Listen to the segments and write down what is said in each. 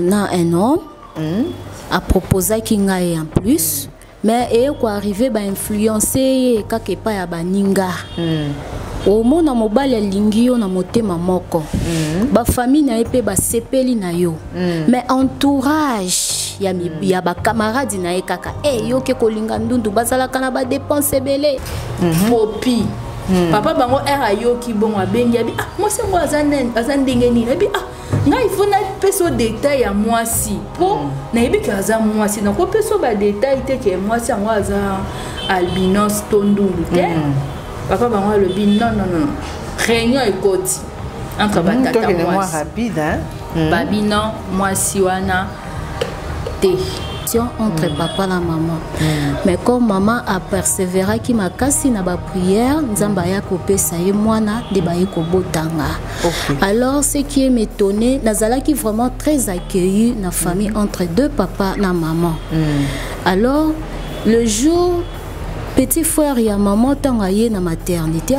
na un homme a proposé qu'il y en plus mais et quoi arriver ba influencer kaka pa ya baninga au mona mobile ya lingio na motema moko ba famille na epé ba sepeli na yo mais entourage ya ba camarade na ye kaka yo ke kolinga ndundu bazala kana ba dépenser belé popi papa bango era yo ki bon abengi abi moi c'est moi azandenge ni abi ngai faut na peso détail ya moi si po na yebi ka za moi si na ko peso ba détail te ke moi si ngo aza albinos tondulu te papa bango le bin non réunion ekoti entre batata moi rapide hein babino moi si wana te entre papa et maman. Mais comme maman a persévéré qui m'a cassé na ba prière, nzamba ya kopesa ye mwana de ba yeko botanga. Alors ce qui est m'étonné, nazala qui vraiment très accueilli na famille entre deux papa na maman. Alors le jour petit frère ya maman tanga ye na maternité,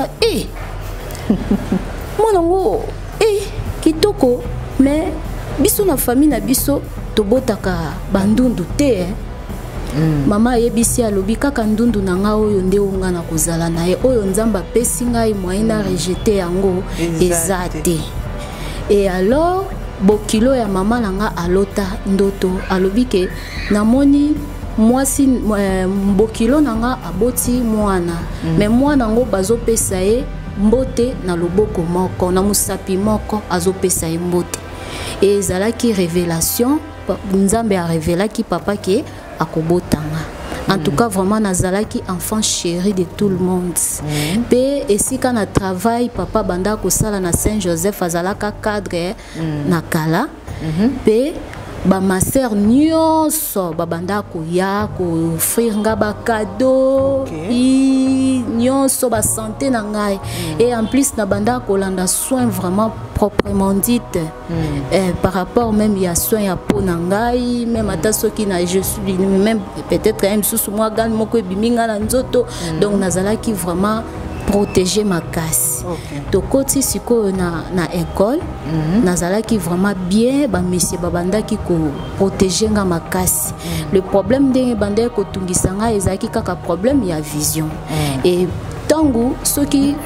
monango kitoko mais biso na famille na biso tobotaka bandundu te mama yebisi alobi kaka ndundu na nga oyo nde onga na kozala na ye oyo nzamba pesi ngai moyen na rejeter yango ezate et alors bokilo ya mama na nga alota ndoto alobi ke namoni mwasi bokilo na nga aboti mwana mais mwana ngo bazopesa ye mbote na loboko moko na musapi moko azopesa ye mbote et ezalaki révélation nzambe a révélé qui papa qui akobotanga en tout cas vraiment nazalaki enfant chéri de tout le monde pe esika na travail papa banda ko sala na Saint-Joseph azalaka cadre na kala pe ba ma sœur nyonso babanda ko ya ko offrir nga ba cadeau nyonso ba santé na ngai et en plus na banda ko landa soin vraiment proprement dit par rapport même il y a soin ya peau na ngai même ata soki na je suis même peut-être même sous moi gal moko biminga na nzoto donc nazala qui vraiment protéger ma casse. Donc côté siko na école nazala qui vraiment bien ba monsieur babanda qui ko protéger nga ma casse. Le problème de banda ko tungisanga ezaki kaka problème ya vision et tango ceux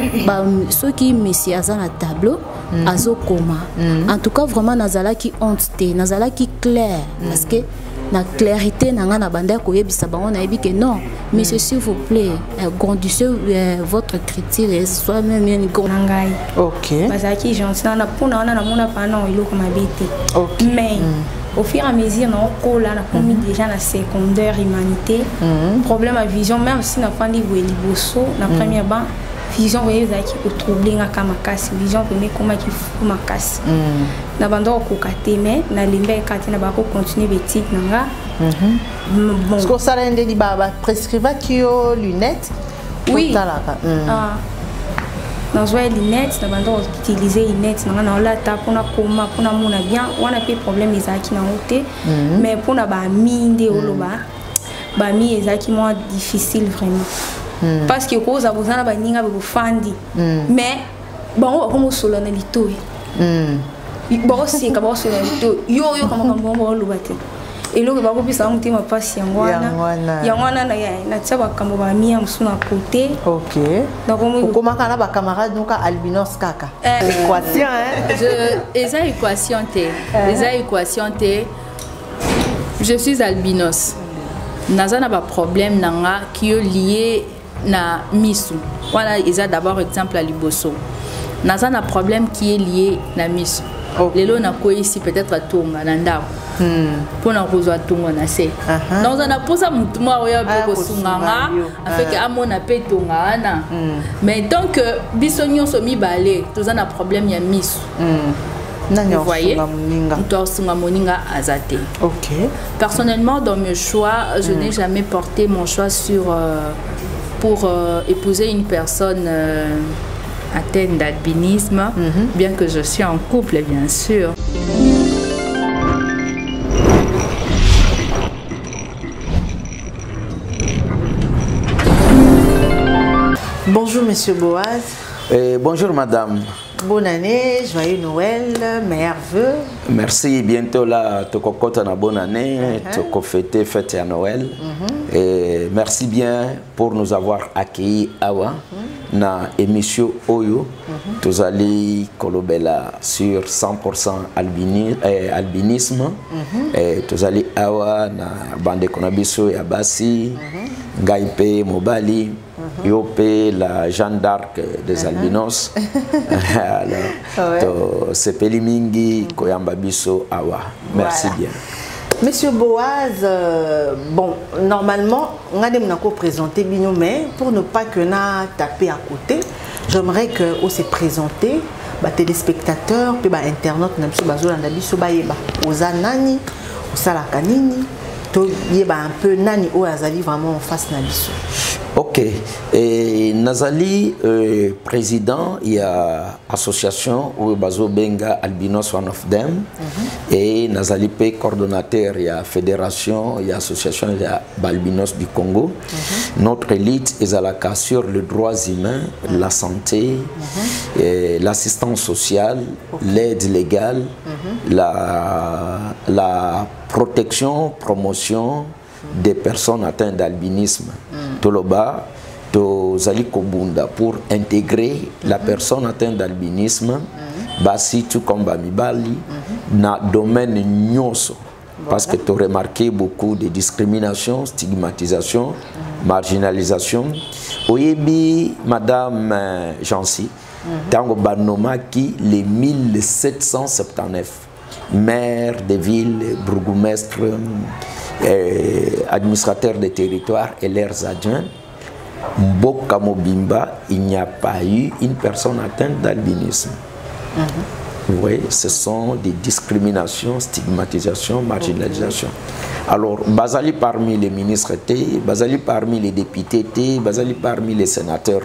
qui monsieur azana tableau azo koma en tout cas vraiment nazala qui honte te nazala qui clair parce que la clarité nanga na banda ko yebisa bango na yebi que non monsieur s'il vous plaît grandissez votre critique et soit même une grande parce que gentil na pona na mona pa non ilo comme habité mais au fur et à mesure on a commis déjà la secondaire humanité problème à vision même si na pas niveau liboso na première ban vision voyez qui au troublé na kama kasi vision premier comment qui faut ma kasi na bando ko katé mais na limbe katé na ba ko continuer boutique nanga bon ce que ça rende di baba prescriva qui lunettes oui dans les lunettes na bando utiliser lunettes na la ta pour na koma pour na mona bien on a pas problème ezaki na hote mais pour na ba minde oloba ba mi ezaki moins difficile vraiment parce que cause abozana ba ninga be fandi mais bon comme solo na lito bon c'est ka bon solo lito yo comme bon lo bate et lo ba ko bisa muti ma passe yangwana na tsaba kambo ba mi am suna côté donc comment kana ba camarade donc albinos kaka équation équation te je suis albinos nazana ba problème nanga qui est lié na misu voilà ils ont d'abord exemple à liboso nazana problème qui est lié na misu lelo na ko ici peut-être à tonga na ndako pour na kozwa tonga na se donc on a posa mutu moi oya beko sunganga avec amona pe tonga na mais donc bisonyo so mi balé tozana problème ya misu vous voyez, personnellement, dans mes choix, je n'ai jamais porté mon choix sur pour épouser une personne atteinte d'albinisme, bien que je suis en couple, bien sûr. Bonjour, monsieur Boaz. Bonjour, madame. bonne année, joyeux Noël, meilleurs vœux. Merci, bientôt là, tu as une bonne année, tu as fêté à Noël. Et merci bien pour nous avoir accueillis Awa na émission Oyo. Tu allez kolobela sur 100% albinisme. Et tu allez Awa na bande konabiso ya basi, Ngaipe Mobali. Yopé, la Jeanne d'Arc des albinos. Alors, c'est Pelimingi, Koyamba Biso, Awa. Merci bien. Monsieur Boaz, bon, normalement, on a déjà présenté Bino, mais pour ne pas que na taper à côté, j'aimerais que vous se présenter, téléspectateurs, puis internautes, na biso bazo na biso ba yeba, ozanani, osalakanini, to yeba un peu nani o azali vraiment en face na biso. Ok, et Nazali, président, il y a association où Bazo Benga Albinos One of Them, et Nazali P, coordonnateur, il y a fédération, il y a association, il y a Albinos du Congo. Notre élite est à la cas sur les droits humains, la santé, l'assistance sociale, l'aide légale, la protection, promotion des personnes atteintes d'albinisme. Toloba, Tozali Kobunda, pour intégrer la personne atteinte d'albinisme, Basi tout comme Bamibali, dans le domaine Nyoso. Parce que tu as remarqué beaucoup de discrimination, stigmatisation, marginalisation. Oyebi, Madame Jancy, Tango Banomaki, les 1779 maires des villes, bourgmestres, administrateurs des territoires et leurs adjoints, Mboka Mobimba, il n'y a pas eu une personne atteinte d'albinisme. Vous voyez, ce sont des discriminations, stigmatisations, marginalisations. Alors, Bazali parmi les ministres, Bazali parmi les députés, Bazali parmi les sénateurs,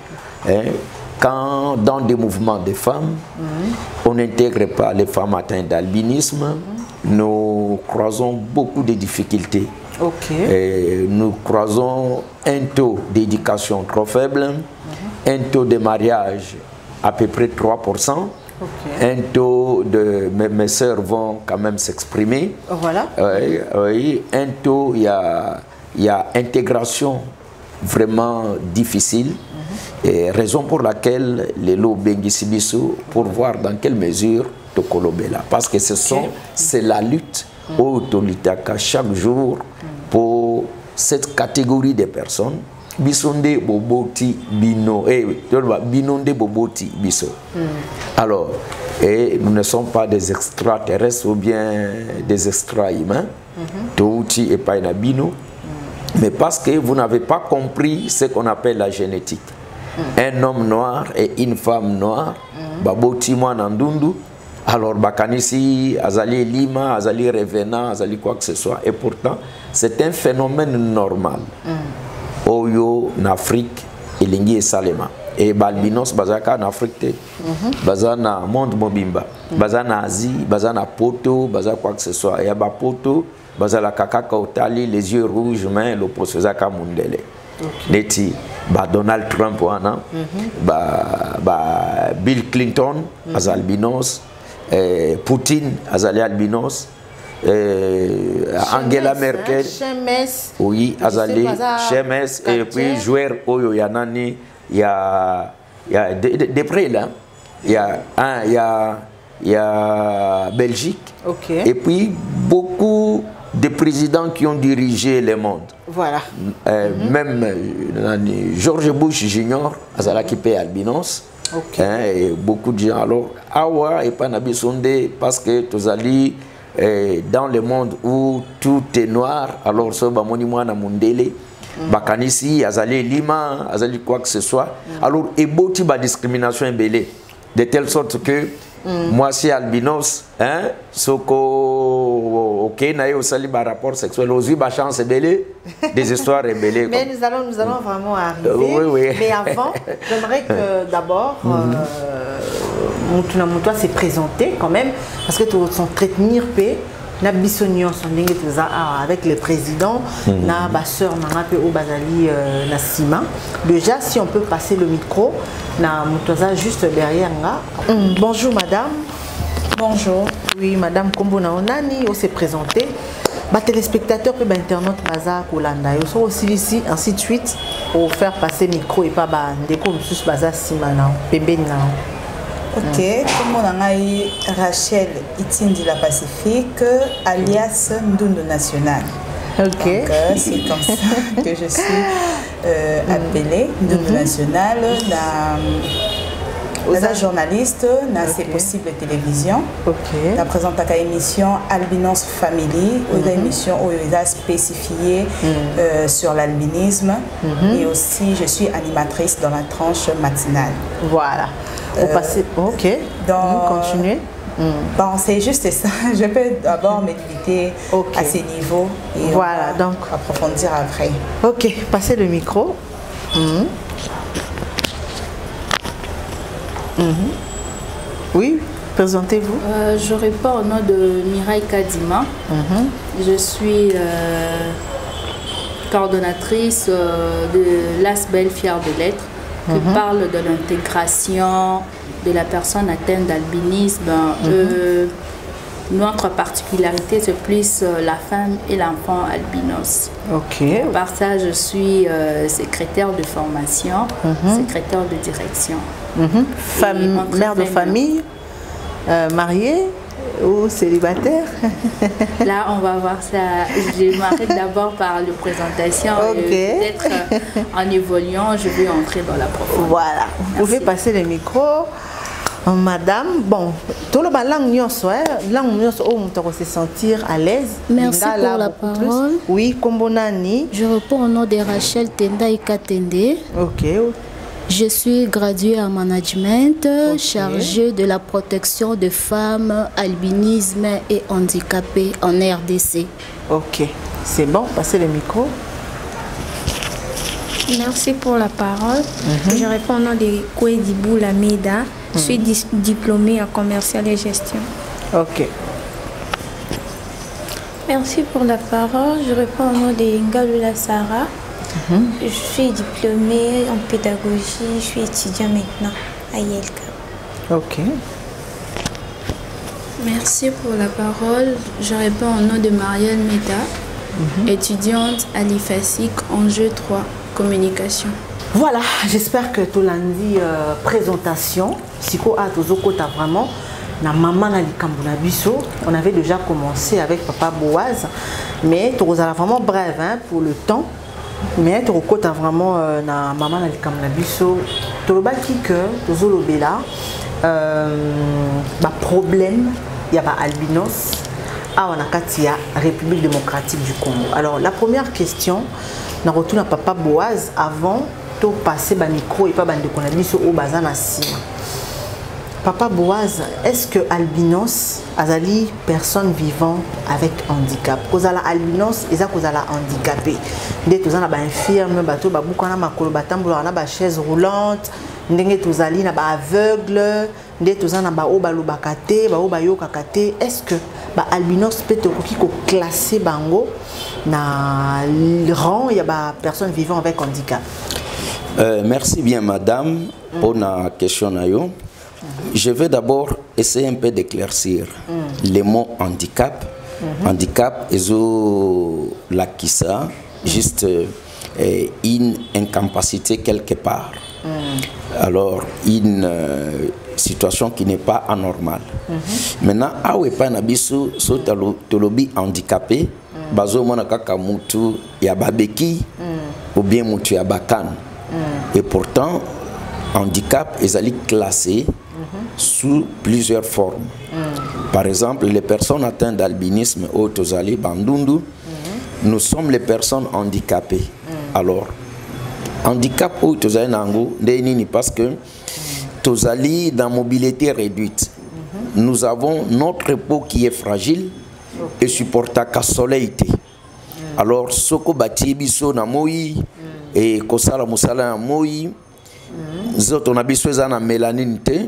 quand dans des mouvements de femmes, on n'intègre pas les femmes atteintes d'albinisme, nous croisons beaucoup de difficultés. Et nous croisons un taux d'éducation trop faible, un taux de mariage à peu près 3%, un taux de... Mes sœurs vont quand même s'exprimer. Voilà. Oui, un taux, il y a intégration vraiment difficile. Et raison pour laquelle les lots Bengi-Sibiso, pour voir dans quelle mesure Tokolobela. Parce que c'est la lutte autolitaka chaque jour pour cette catégorie de personnes. Bisonde Boboti Bino, Binonde Boboti Biso. Alors, nous ne sommes pas des extraterrestres ou bien des extra-humains, Touti et Paina Bino, mais parce que vous n'avez pas compris ce qu'on appelle la génétique. Un homme noir et une femme noire, Baboti Mwanandundu, alors Bakanisi, Azali Lima, Azali Revenant, Azali quoi que ce soit, et pourtant, c'est un phénomène normal. Oyo en Afrique, Elingi et Salema. Et Balbinos, Bazaka en Afrique, Bazana Monde Mobimba, Bazana Asie, Bazana Poto, Bazana quoi que ce soit. Et à Poto, Bazala Kakaka Otali, les yeux rouges, mais l'opposé Zaka Mundele. Neti, Donald Trump, Bill Clinton, Azalbinos, Poutine, Azali Albinos. Angela Merkel, oui, Azali, Chemes, et puis joueur Oyo Yanani, il y a des près là, il y a Belgique, et puis beaucoup de présidents qui ont dirigé le monde. Voilà. Même George Bush Jr., Azala qui paie albinos. Et beaucoup de gens. Alors, Awa et Panabisonde, parce que Tozali, dans le monde où tout est noir, alors ce monument na Mundele, Bakanisi, Azali Lima, Azali quoi que ce soit. Alors, et beaucoup de discrimination est belée, de telle sorte que moi, si albinos, soko ok, naïe au sali par rapport sexuel, aux ba chance belé, des histoires rebellées. Mais nous allons vraiment arriver. Oui. Mais avant, j'aimerais que d'abord, Moutouna Moutoua s'est présenté quand même, parce que tu vas entretenir paix. na biso nyonso ndenge toza avec le président na ba sœur nanga pe o bazali na sima. Déjà si on peut passer le micro na mutoza juste derrière nga. Bonjour madame. Bonjour. Oui madame kombo na onani o se présenter. Ba téléspectateurs pe ba internautes baza kolanda yo so aussi ici ainsi de suite pour faire passer micro et pas ba ndeko mususu baza sima na pembeni na. Ok, comme on a eu Rachel Itindi la Pacifique, alias Ndundu National. Ok. C'est comme ça que je suis appelée Ndundu National. La journaliste, c'est possible télévision. Ok. La présente à émission Albinos Family, une émission où il a spécifié sur l'albinisme. Et aussi, je suis animatrice dans la tranche matinale. Voilà. Ok. Donc, continuez. Bon, c'est juste ça. Je peux d'abord me limiter à ces niveaux et voilà, donc approfondir après. Ok, passez le micro. Oui, présentez-vous. Je réponds au nom de Mireille Kadima. Je suis coordonnatrice de l'ASBEL Fière de l'être, qui parle de l'intégration de la personne atteinte d'albinisme. Notre particularité, c'est plus la femme et l'enfant albinos. Ok. Par ça, je suis secrétaire de formation, secrétaire de direction. Mère de famille, mariée ou célibataire? Là, on va voir ça. Je m'arrête d'abord par la présentation. Peut-être en évoluant, je vais entrer dans la profondeur. Voilà, vous pouvez passer le micro. Madame, bon, tout le langue on se sentir à l'aise. Merci pour la parole. Oui, Kombonani. Je réponds au nom de Rachel Tenda Ikatende. Ok. Je suis graduée en management, chargée de la protection des femmes, albinisme et handicapées en RDC. Ok, c'est bon, passez le micro. Merci pour la parole. Je réponds au nom de Kouedibou Lameda. Je suis diplômée en commercial et gestion. Ok. Merci pour la parole. Je réponds au nom de Ngalula Sarah. Je suis diplômée en pédagogie. Je suis étudiante maintenant à Yelka. Ok. Merci pour la parole. Je réponds au nom de Marielle Meta, étudiante à l'IFASIC, enjeu 3, communication. Voilà, j'espère que tout lundi présentation, Siko a Tozokota vraiment, na maman na likambuna biso, on avait déjà commencé avec Papa Boaz, mais Tozala vraiment bref hein, pour le temps, mais Tozokota vraiment na maman na likambuna biso, Tolobaki que Tozolobela, problème, il y a albinos, à Wanakatia, République démocratique du Congo. Alors la première question, na retourne à Papa Boaz avant passer le micro et pas de connaître au bazan à Sima. Papa Boaz, est-ce que albinos azali personne vivant avec handicap? Cause la albinos eza cause la handicapé. Ndé tozana ba infirme bato ba bukana makolo batambola na ba chaise roulante, ndenge tozali na ba aveugle, ndé tozana ba oba bakate, ba oba yo kakate. Est-ce que ba albinos peut okoki ko classer bango na rang ya ba personne vivant avec handicap? Merci bien madame pour la question. Je vais d'abord essayer un peu d'éclaircir les mots handicap. Handicap est la kissa, juste une incapacité quelque part. Alors une situation qui n'est pas anormale. Maintenant, awepa na biso so tolobi handicapé, bazo mona kaka mutu ya babeki ou bien mutu ya bakan. Et pourtant, handicap est classé sous plusieurs formes. Par exemple, les personnes atteintes d'albinisme au Tozali Bandundu, nous sommes les personnes handicapées. Alors, handicap au Tozali Nango, parce que Tozali dans mobilité réduite. Nous avons notre peau qui est fragile et supporta ka soleil. Alors, soko bati biso na moi et kosala musala na moi, zoto na biso za na mélanine te,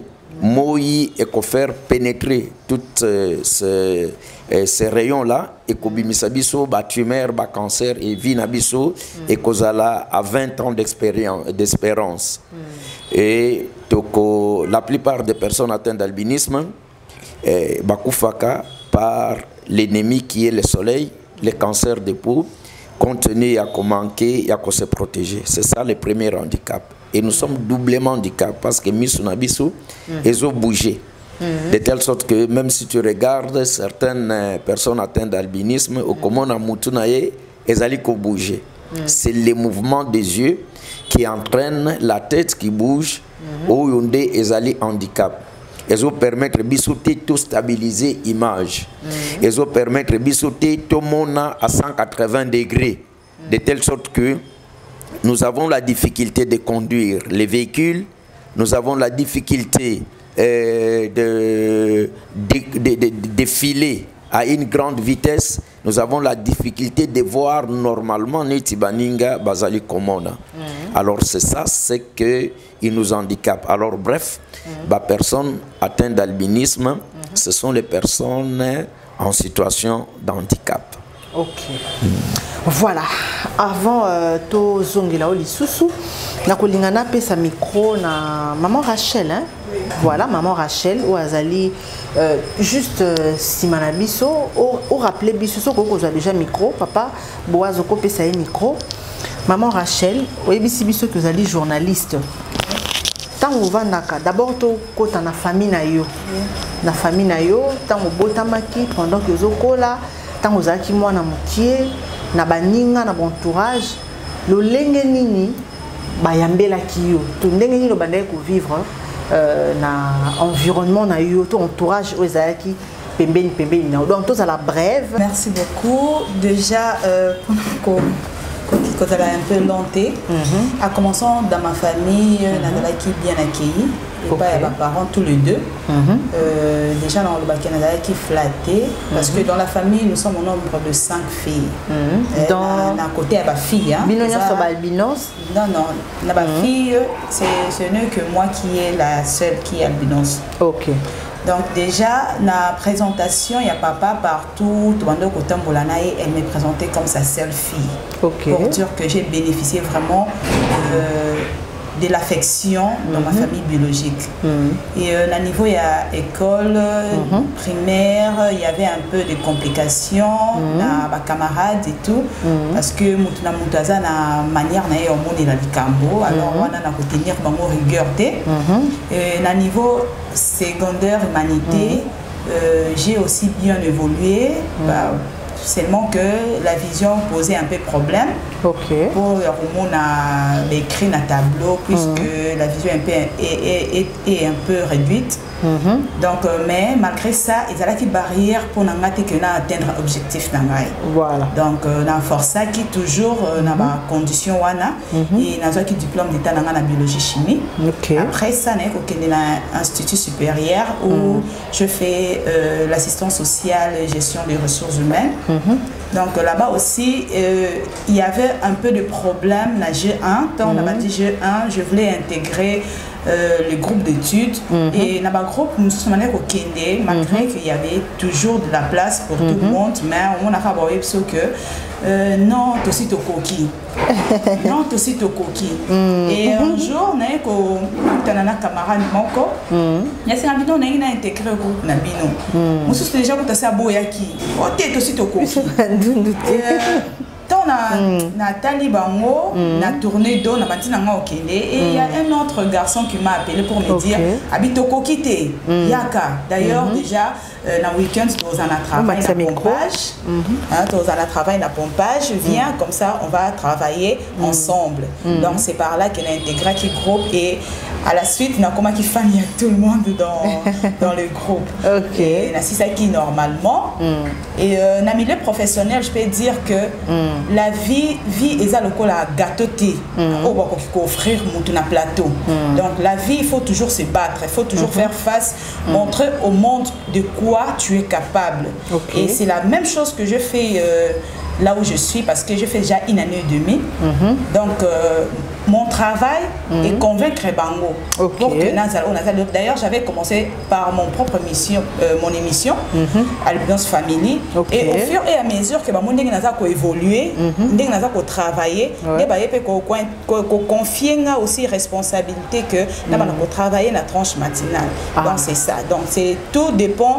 moi et qu'on faire pénétrer toutes ces rayons-là et qu'on bimisa biso, tumeur, cancer et vie nabiso et qu'on a à 20 ans d'espérance. Et donc, la plupart des personnes atteintes d'albinisme, bakufaka par l'ennemi qui est le soleil, les cancers de peau, continuent à manquer et à se protéger. C'est ça le premier handicap. Et nous sommes doublement handicapés parce que Misunabisu, ils ont bougé. De telle sorte que même si tu regardes certaines personnes atteintes d'albinisme, au comment on a moutunaye, ils allaient bouger. C'est le mouvement des yeux qui entraîne la tête qui bouge, où ils allaient handicap. Ils vont permettre de tout stabiliser l'image. Ils vont permettre de tout monde à 180 degrés. De telle sorte que nous avons la difficulté de conduire les véhicules, nous avons la difficulté de filer à une grande vitesse, nous avons la difficulté de voir normalement Netibaninga Bazali Komona. Alors c'est ça, c'est que il nous handicape. Alors bref, personnes atteintes d'albinisme, ce sont les personnes en situation d'handicap. Ok. Voilà. Avant to zongela oli susu, na kolingana pe sa micro na maman Rachel, hein. Voilà, maman Rachel ou azali juste simana biso ou rappeler biso so ko za déjà micro, papa boazo ko pe sa micro. Maman Rachel, oyebisi biso que azali journaliste. Tango vandaka d'abord to kota na famille na yo. Na famille na yo, tango botamaki pendant que zokola tant aux acquis moi na moutier na baninga na bon entourage le lenge nini bayambela kiyo to ndenge nini lo bandai ko vivre na environnement na yo to entourage aux acquis pembeni donc tous à la brève. Merci beaucoup déjà pour qu'on a un peu lenté en commençant dans ma famille Nadala qui bien accueilli et pas mes parents tous les deux déjà dans le Canada qui flatté parce que dans la famille nous sommes au nombre de 5 filles dans d'un côté à ma fille hein binos non na ma fille c'est ce n'est que moi qui est la seule qui est albinos. OK. Donc déjà, la présentation, il y a papa partout, elle m'est présentée comme sa seule fille. Okay. Pour dire que j'ai bénéficié vraiment de l'affection dans ma famille biologique. Et à niveau il y a école primaire, il y avait un peu de complications, ma camarade et tout, parce que mutuna mutaza na manière na yo monde la likambo, alors on a na tenir bango rigueur té. Et à niveau secondaire humanité, j'ai aussi bien évolué. Seulement que la vision posait un peu problème pour on a écrit un tableau puisque la vision est un peu réduite. Donc, mais malgré ça, ils ont une barrière pour atteindre l'objectif. Voilà. Donc, on a force qui toujours dans ma condition et on a un diplôme d'état dans la biologie chimie. Après ça, on a un institut supérieur où je fais l'assistance sociale et gestion des ressources humaines. Donc là-bas aussi, il y avait un peu de problème la G1. Quand on a dit G1, je voulais intégrer le groupe d'études. Et dans le groupe, nous sommes allés au Kende, malgré qu'il y avait toujours de la place pour tout le monde, mais on a fait que non, tu aussi coquille. Non, tu aussi coquille. Et un jour, on a un camarade Moko, il y a un bidon qui a intégré le groupe Nabino. Nous sommes déjà pour ça Boyaki. Oh, tu aussi coquille. Nathalie Bango, na tournée d'eau, na bâti nanga okende et il y a un autre garçon qui m'a appelé pour me dire habito kokite yaka. D'ailleurs déjà na week-end dans un travail na pompage, dans un travail na pompage, viens comme ça on va travailler ensemble. Donc c'est par là qu'elle a intégré qui groupe et à la suite on a comment qui fan il y a tout le monde dans le groupe. Et c'est ça qui normalement et na milieu professionnel je peux dire que la vie est à la gâteauté au bas qu'on offrir mon plateau. Donc la vie il faut toujours se battre, il faut toujours faire face, montrer au monde de quoi tu es capable. Et c'est la même chose que je fais là où je suis parce que je fais déjà une année et demie. Donc mon travail est convaincre Bango. Pour que d'ailleurs, j'avais commencé par mon propre mission, mon émission, Albinos Family. Et au fur et à mesure que mon a évolué, a travaillé, confier aussi responsabilité que nous travailler la tranche matinale. Donc c'est ça. Donc tout dépend.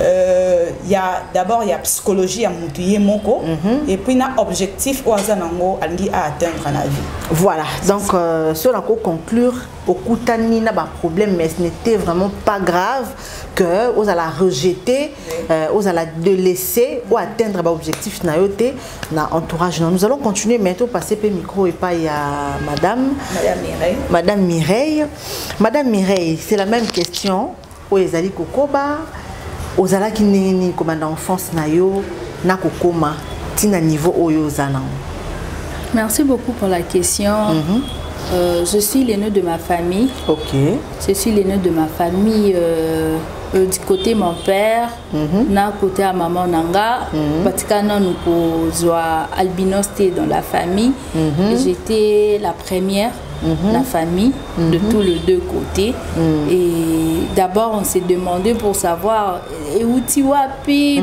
D'abord il y a psychologie à montouiller moko et puis il y a objectif à atteindre la vie. Voilà. Donc, si on a conclure, au Koutani n'a pas de problème, mais ce n'était vraiment pas grave que vous allez rejeter, vous allez délaisser ou atteindre l'objectif dans l'entourage. Nous allons continuer maintenant, passer le micro et pas à Madame Mireille. Madame Mireille. Madame Mireille, c'est la même question. Où les ali kokoba, aux ala qui n'est comme dans l'enfance nayo, na kokoma, tina niveau oyo zanan. Merci beaucoup pour la question. Je suis l'aînée de ma famille. Ok. Je suis l'aînée de ma famille du côté de mon père, na côté à maman nanga. Patikana nous kozwa albinos dans la famille. J'étais la première. La famille de tous les deux côtés et d'abord on s'est demandé pour savoir où tu wapi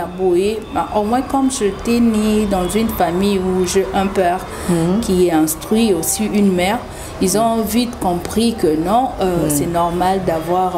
au moins comme j'étais née dans une famille où j'ai un père qui est instruit, aussi une mère, ils ont vite compris que non, c'est normal d'avoir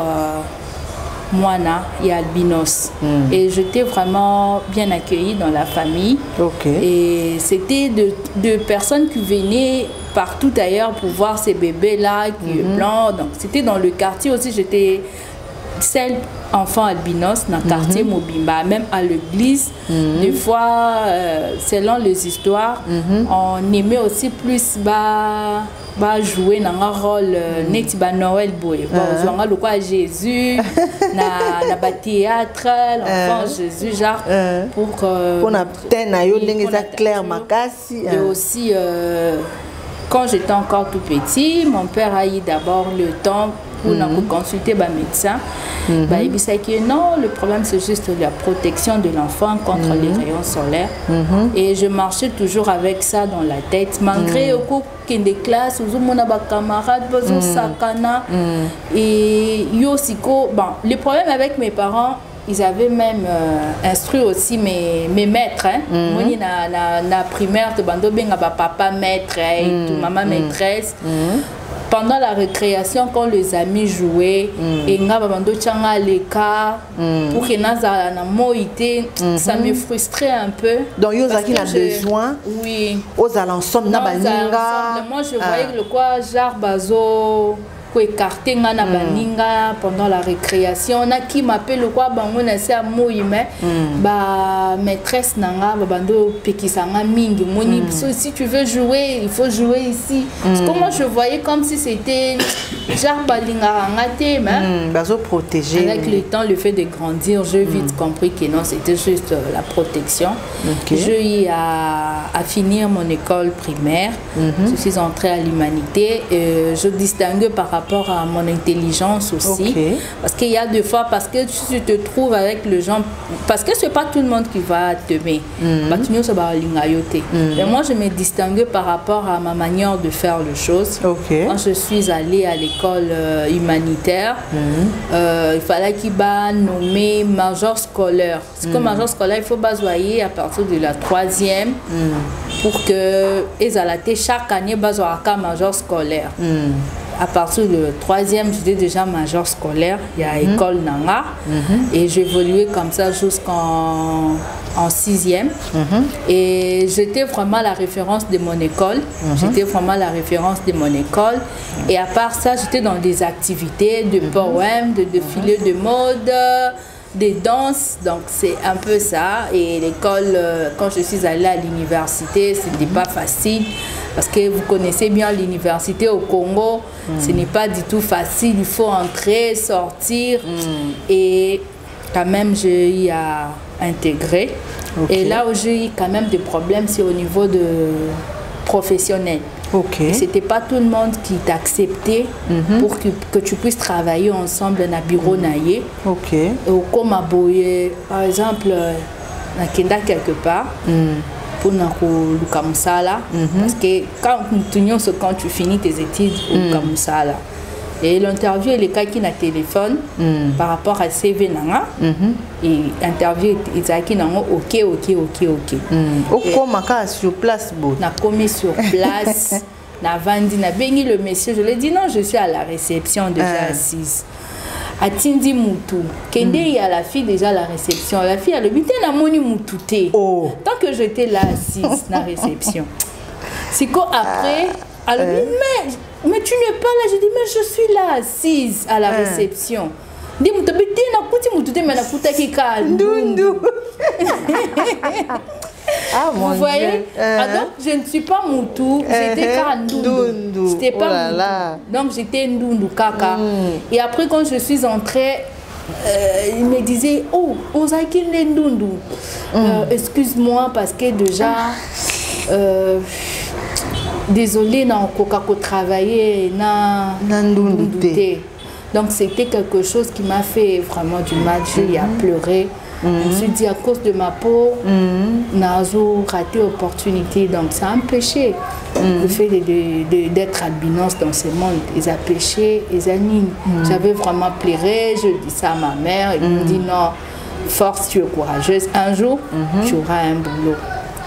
Moana et albinos et j'étais vraiment bien accueillie dans la famille. Et c'était de personnes qui venaient partout ailleurs pour voir ces bébés là qui est blanc. Donc c'était dans le quartier aussi, j'étais celle enfant albinos dans le quartier Mobimba, même à l'église. Des fois selon les histoires on aimait aussi plus jouer dans un rôle neti ba Noël boy on le quoi Jésus na théâtre l'enfant Jésus genre pour on a na yo clair makasi et aussi quand j'étais encore tout petit, mon père a eu d'abord le temps pour consulter un médecin. Il disait que non, le problème c'est juste la protection de l'enfant contre les rayons solaires. Et je marchais toujours avec ça dans la tête, malgré qu'il y a des classes où mon camarade sakana et yosiko. Bon, le problème avec mes parents, ils avaient même instruit aussi mes maîtres. Moi, na primaire, papa maître et maman maîtresse. Pendant la récréation, quand les amis jouaient, et pour que ça me frustrait un peu. Donc, il y a besoin. Oui. Aux alençons, moi, je voyais le quoi, genre bazo. Écarté ngana baninga pendant la récréation on a qui m'appelle quoi bango c'est à moïme maîtresse nanga bando pekisanga mingi moni si tu veux jouer il faut jouer ici comment je voyais comme si c'était genre balinga ngate bazo protéger avec le temps le fait de grandir j'ai vite compris que non c'était juste la protection. J'ai eu à finir mon école primaire. Je suis entrée à l'humanité et je distingue par rapport à mon intelligence aussi parce qu'il y a des fois parce que tu te trouves avec les gens parce que c'est pas tout le monde qui va t'aimer mais moi je me distingue par rapport à ma manière de faire les choses. Quand je suis allée à l'école humanitaire il fallait qu'il va nommer major scolaire parce que major scolaire il faut basoyer à partir de la 3e pour que chaque année basoyer major scolaire. À partir de 3e, j'étais déjà major scolaire, il y a école Nanga, et j'ai évolué comme ça jusqu'en 6e. Et j'étais vraiment la référence de mon école. Et à part ça, j'étais dans des activités de poèmes, de défilés de mode, des danses, donc c'est un peu ça. Et l'école, quand je suis allée à l'université, c'était pas facile. Parce que vous connaissez bien l'université au Congo, ce n'est pas du tout facile, il faut entrer, sortir. Et quand même, j'ai eu à intégrer. Et là où j'ai eu quand même des problèmes, c'est au niveau de professionnel. C'était pas tout le monde qui t'acceptait pour que tu puisses travailler ensemble dans un bureau naïe. Comme à Boye, par exemple, à Kenda quelque part. pour luka musala parce que quand tu finis tes études au luka musala et l'interview est le cas qui n'a téléphone par rapport à CV nanga et interview ezaki nango ok okomaka sur place bo na commis sur place na vandi na bengi le monsieur je lui ai dit non je suis à la réception déjà assise atindi mutu kende il y a la fille déjà à la réception la fille a le butin na moni mutu te tant que j'étais là assise na réception siko après alors mais tu n'es pas là je dis mais je suis là assise à la réception ndi mutu butin na kuti mutu te mais na kutaki ka ndundu Ah, vous voyez donc je ne suis pas Moutou, j'étais Ndundu. J'étais pas Moutou. Donc j'étais Ndundu Kaka. Et après quand je suis entrée, il me disait oh, Ozaki Ndundu. Excuse-moi parce que déjà désolé na Coca-Cola travailler na Ndundu. Donc c'était quelque chose qui m'a fait vraiment du mal, j'ai pleuré. Je me suis dit à cause de ma peau, Nazo raté l'opportunité. Donc c'est un péché. Le fait d'être albinos dans ce monde, ils ont péché, ils ont j'avais vraiment pleuré, je dis ça à ma mère, elle me dit non, force, tu es courageuse. Un jour, tu auras un boulot.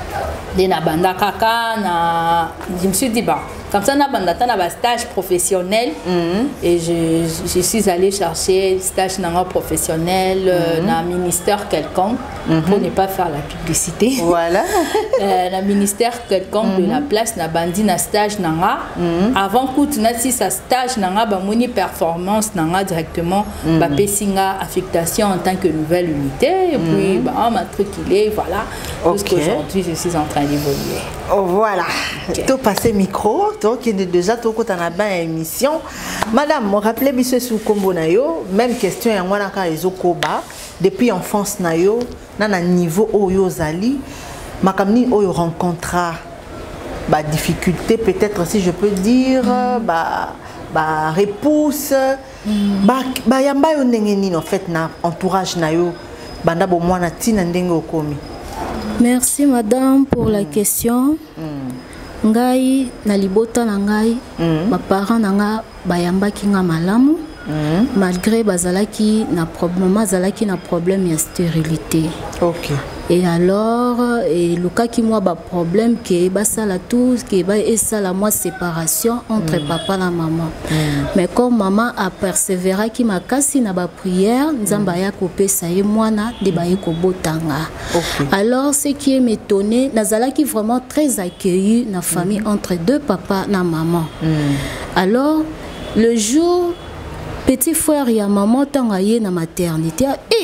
Je me suis dit, bah, comme ça, on a un stage professionnel et je suis allée chercher un stage professionnel dans un ministère quelconque pour ne pas faire la publicité. Voilà. Dans un ministère quelconque de la place, on a bandi un stage. Avant que tu aies ce stage, on a une performance directement, une affectation en tant que nouvelle unité. Et puis, on m'a matriculé, voilà. Jusqu'aujourd'hui, je suis en train d'évoluer. Oh, voilà. Tout passé micro. Donc, il est déjà tout côté dans la émission. Madame, me rappelez monsieur sous combo nayo, même question et moi naka ezokoba depuis enfance nayo, na niveau oyo zali, makamni oyo rencontra ba difficulté peut-être si je peux dire, ba repousse, ba yamba yo ndenge nini en fait na entourage nayo, banda bo mwana tina ndenge okomi. Merci madame pour la question. Ngai na libota na ngai ba parents na nga bayambaki nga malamu malgré bazalaki na problème ya stérilité. OK. Et alors le cas qui moi ba problème que ba sala tout que ba esala moi séparation entre papa et maman. Mais comme maman a persévéré qui m'a cassé na ba prière nzamba ya kopesa ye mwana de ba ko botanga. Alors ce qui m'étonné nazala qui vraiment très accueilli na famille entre deux papa na maman. Alors le jour petit frère ya maman tanga ye na maternité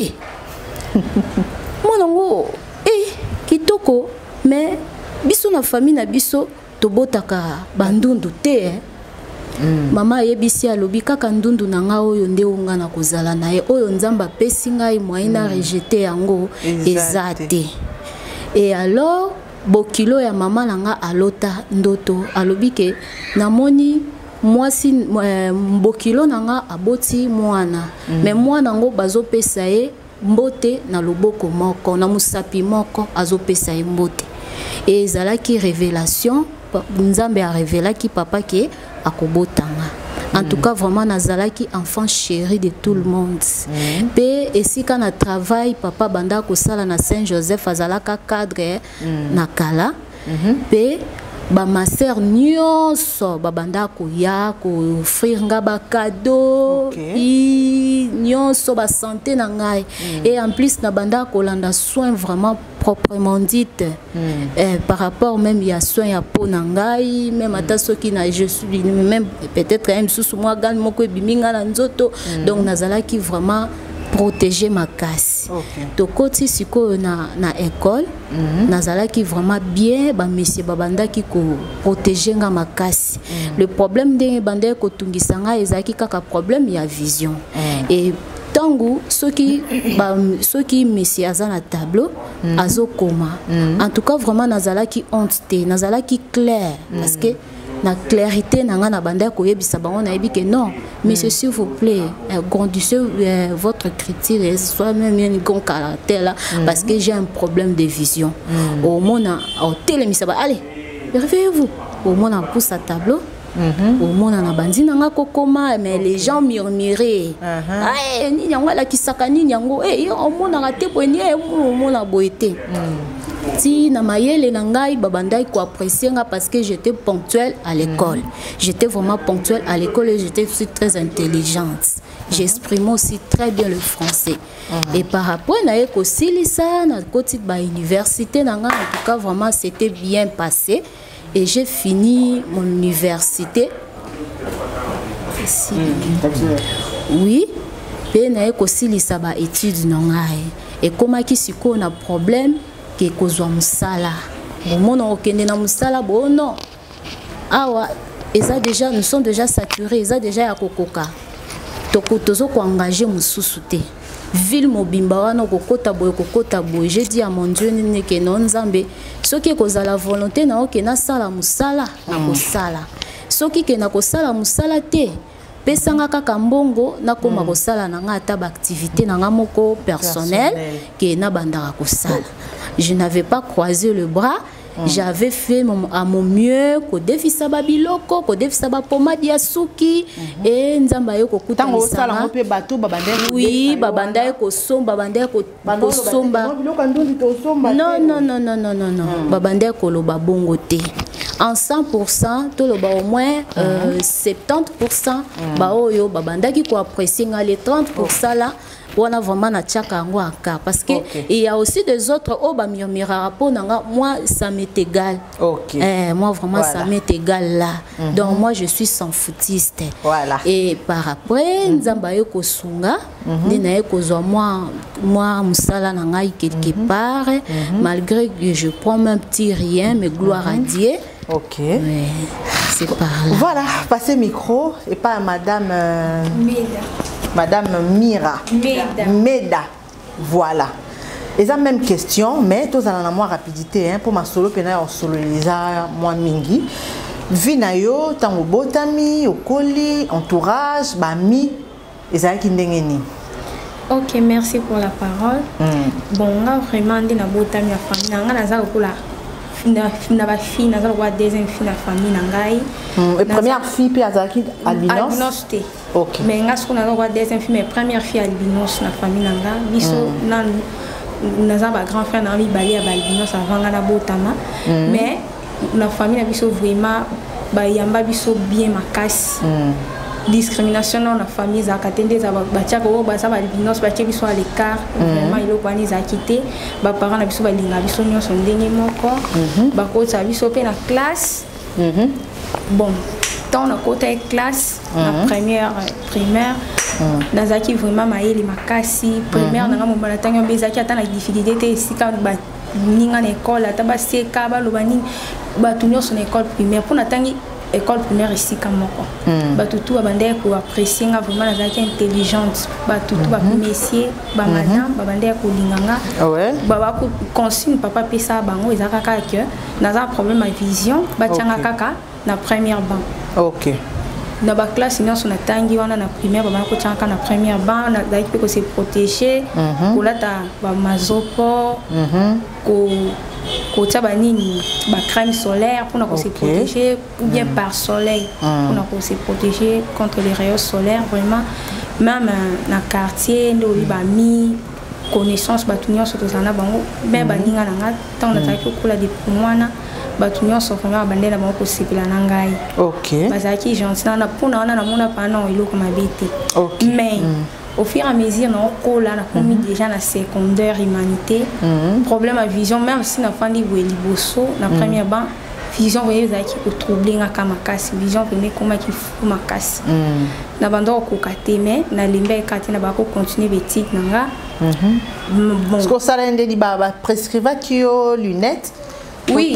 monongo kitoko mais biso na famille na biso tobotaka bandundu te mama yebisi alobi kaka ndundu na nga oyo nde onga na kozala na ye oyo nzamba pesi ngai moyena rejeter yango ezate. Et alors bokilo ya mama na nga alota ndoto alobi ke namoni mwasi mbokilo na nga aboti mwana mais mwana ngo bazopesa ye mbote na loboko moko na musapi moko azopesa ye mbote. Et ezalaki révélation nzambe a révélé ki papa ke akobotanga. En tout cas vraiment nazalaki enfant chéri de tout le monde. Pe esika na travail papa banda ko sala na Saint-Joseph azalaka cadre na kala. Pe ba ma sœur nyonso babanda ko ya ko offrir nga ba cadeau nyonso ba santé na ngai. Et en plus na banda ko landa soin vraiment proprement dit par rapport même il y a soin ya peau na ngai même ata soki na je suis même peut-être même sous moi gal moko biminga na nzoto donc nazala qui vraiment protéger ma casse. To koti siko na école nazala qui vraiment bien ba monsieur babanda qui ko protéger nga ma casse. Le problème de banda ko tungisa nga ezaki kaka problème ya vision. Et tango ceux qui monsieur azana tableau azo koma. En tout cas vraiment nazala qui honte nazala qui clair parce que na clarité na nga na banda ko yebisa bango na yebi que non monsieur s'il vous plaît grandissez votre critique et soit même un grand caractère là parce que j'ai un problème de vision au mona au télémisa ba allez réveillez-vous au mona pousse à tableau au mona na bandi na nga kokoma mais les gens murmuraient ah ni yango la kisaka ni yango au mona na te boni au mona boité si na mayele na ngai babandai ko apprécier nga parce que j'étais ponctuelle à l'école. J'étais vraiment ponctuelle à l'école et j'étais aussi très intelligente. J'exprimais aussi très bien le français. Et par rapport à ko silisa na côté ba université na nga en tout cas vraiment c'était bien passé et j'ai fini mon université ici. Oui, pe na ko silisa ba études na ngai et comment qui siko na problème que kozwa musala bomona okende na musala bo non awa eza déjà nous sommes déjà saturés eza déjà ya kokoka tozo ko engager mususu te ville mobimba wana kokota boye j'ai dit à mon Dieu nini ke non nzambe soki kozala volonté na okena sala musala na kosala soki ke na kosala musala te pesanga kaka mbongo na koma kosala na nga ata ba activité na nga moko personnel ke na bandaka kosala. Je n'avais pas croisé le bras, j'avais fait à mon mieux, ko defisa ba biloko, ko defisa ba pomade ya suki et nzamba yo ko kuta misala. Oui, babanda ko somba, babanda ko somba. Non. Babanda ko loba bongo te. En 100%, tout le bas au moins 70%, bah oyo babanda qui ko apprécier les 30% là. On a vraiment na tchaka ngo aka parce que il y a aussi des autres oh ba murmura rapport moi ça m'est égal. Moi vraiment ça m'est égal là. Donc moi je suis sans foutiste. Voilà. Et par après nzamba yo ko sunga ni na ko zo moi musala na ngai quelque part malgré que je prends un petit rien mais gloire à Dieu. OK. Ouais, c'est par là. Voilà, passez micro et pas à madame Madame Mira Meda. Voilà. Et ça même question, mais tous en moins rapidité hein, pour ma solo pena en solo lisa moi mingi. Vinayo tango botami okoli entourage bami ezaki ndengeni. OK, merci pour la parole. Bon, on a vraiment dit na botami la famille, on a za okula na ba fille na za kwa deuxième fille na famille na ngai. Et première fille puis azaki albinos. Albinos te. OK. Mais ngas ko na kwa deuxième fille mais première fille albinos na famille na nga. Biso na za ba grand frère na mi bali albinos avant na botama. Mais la famille na biso vraiment ba yamba biso bien makasi. Discrimination dans la famille za katende za bachaka o ba za ba albinos ba che biso à l'écart vraiment il okani za quitté ba parents na biso ba linga biso nyonso ndenge moko ba ko za biso pe na classe bon dans la côté classe la première primaire nazaki vraiment maeli makasi primaire na ngamo bala tango bezaki ata na difficulté te sika ba ninga na école ata ba seka ba lobani ba tunyo son école primaire pour na tangi école primaire ici comme moi bah tout abandé ko apprécier vraiment la zaki intelligente bah tout ba messieurs bah madame bah bandé ko linganga bah ko consigne papa pesa bango ezaka que na za problème à vision bah tianga kaka na première banc. OK. Na ba classe ina sona tangi wana na primaire ba ko tianga na première banc na zaki ko se protéger ko lata ba mazopo ko côté banini ba crème solaire pour se protéger ou bien par soleil pour se protéger contre les rayons solaires vraiment même dans quartier ndo li ba mi connaissance ba tunyo so tozana bango mais ba ninga nanga tant na taki kula de mwana ba tunyo so vraiment bandela bango ko sipila na ngai. OK. Bazaki gentil na pona na mona pa non iloko mabete. OK. Mais au fur et à mesure, on a mis déjà la secondaire humanité. Problème à vision, même si on a fait des bosso, la première banque, vision, vous voyez, vous avez troublé la casse, vision, vous voyez comment il faut ma casse. Nous avons cocaté, mais nous avons continué les petites. Est-ce que ça a été prescrit qui ont lunettes? Oui.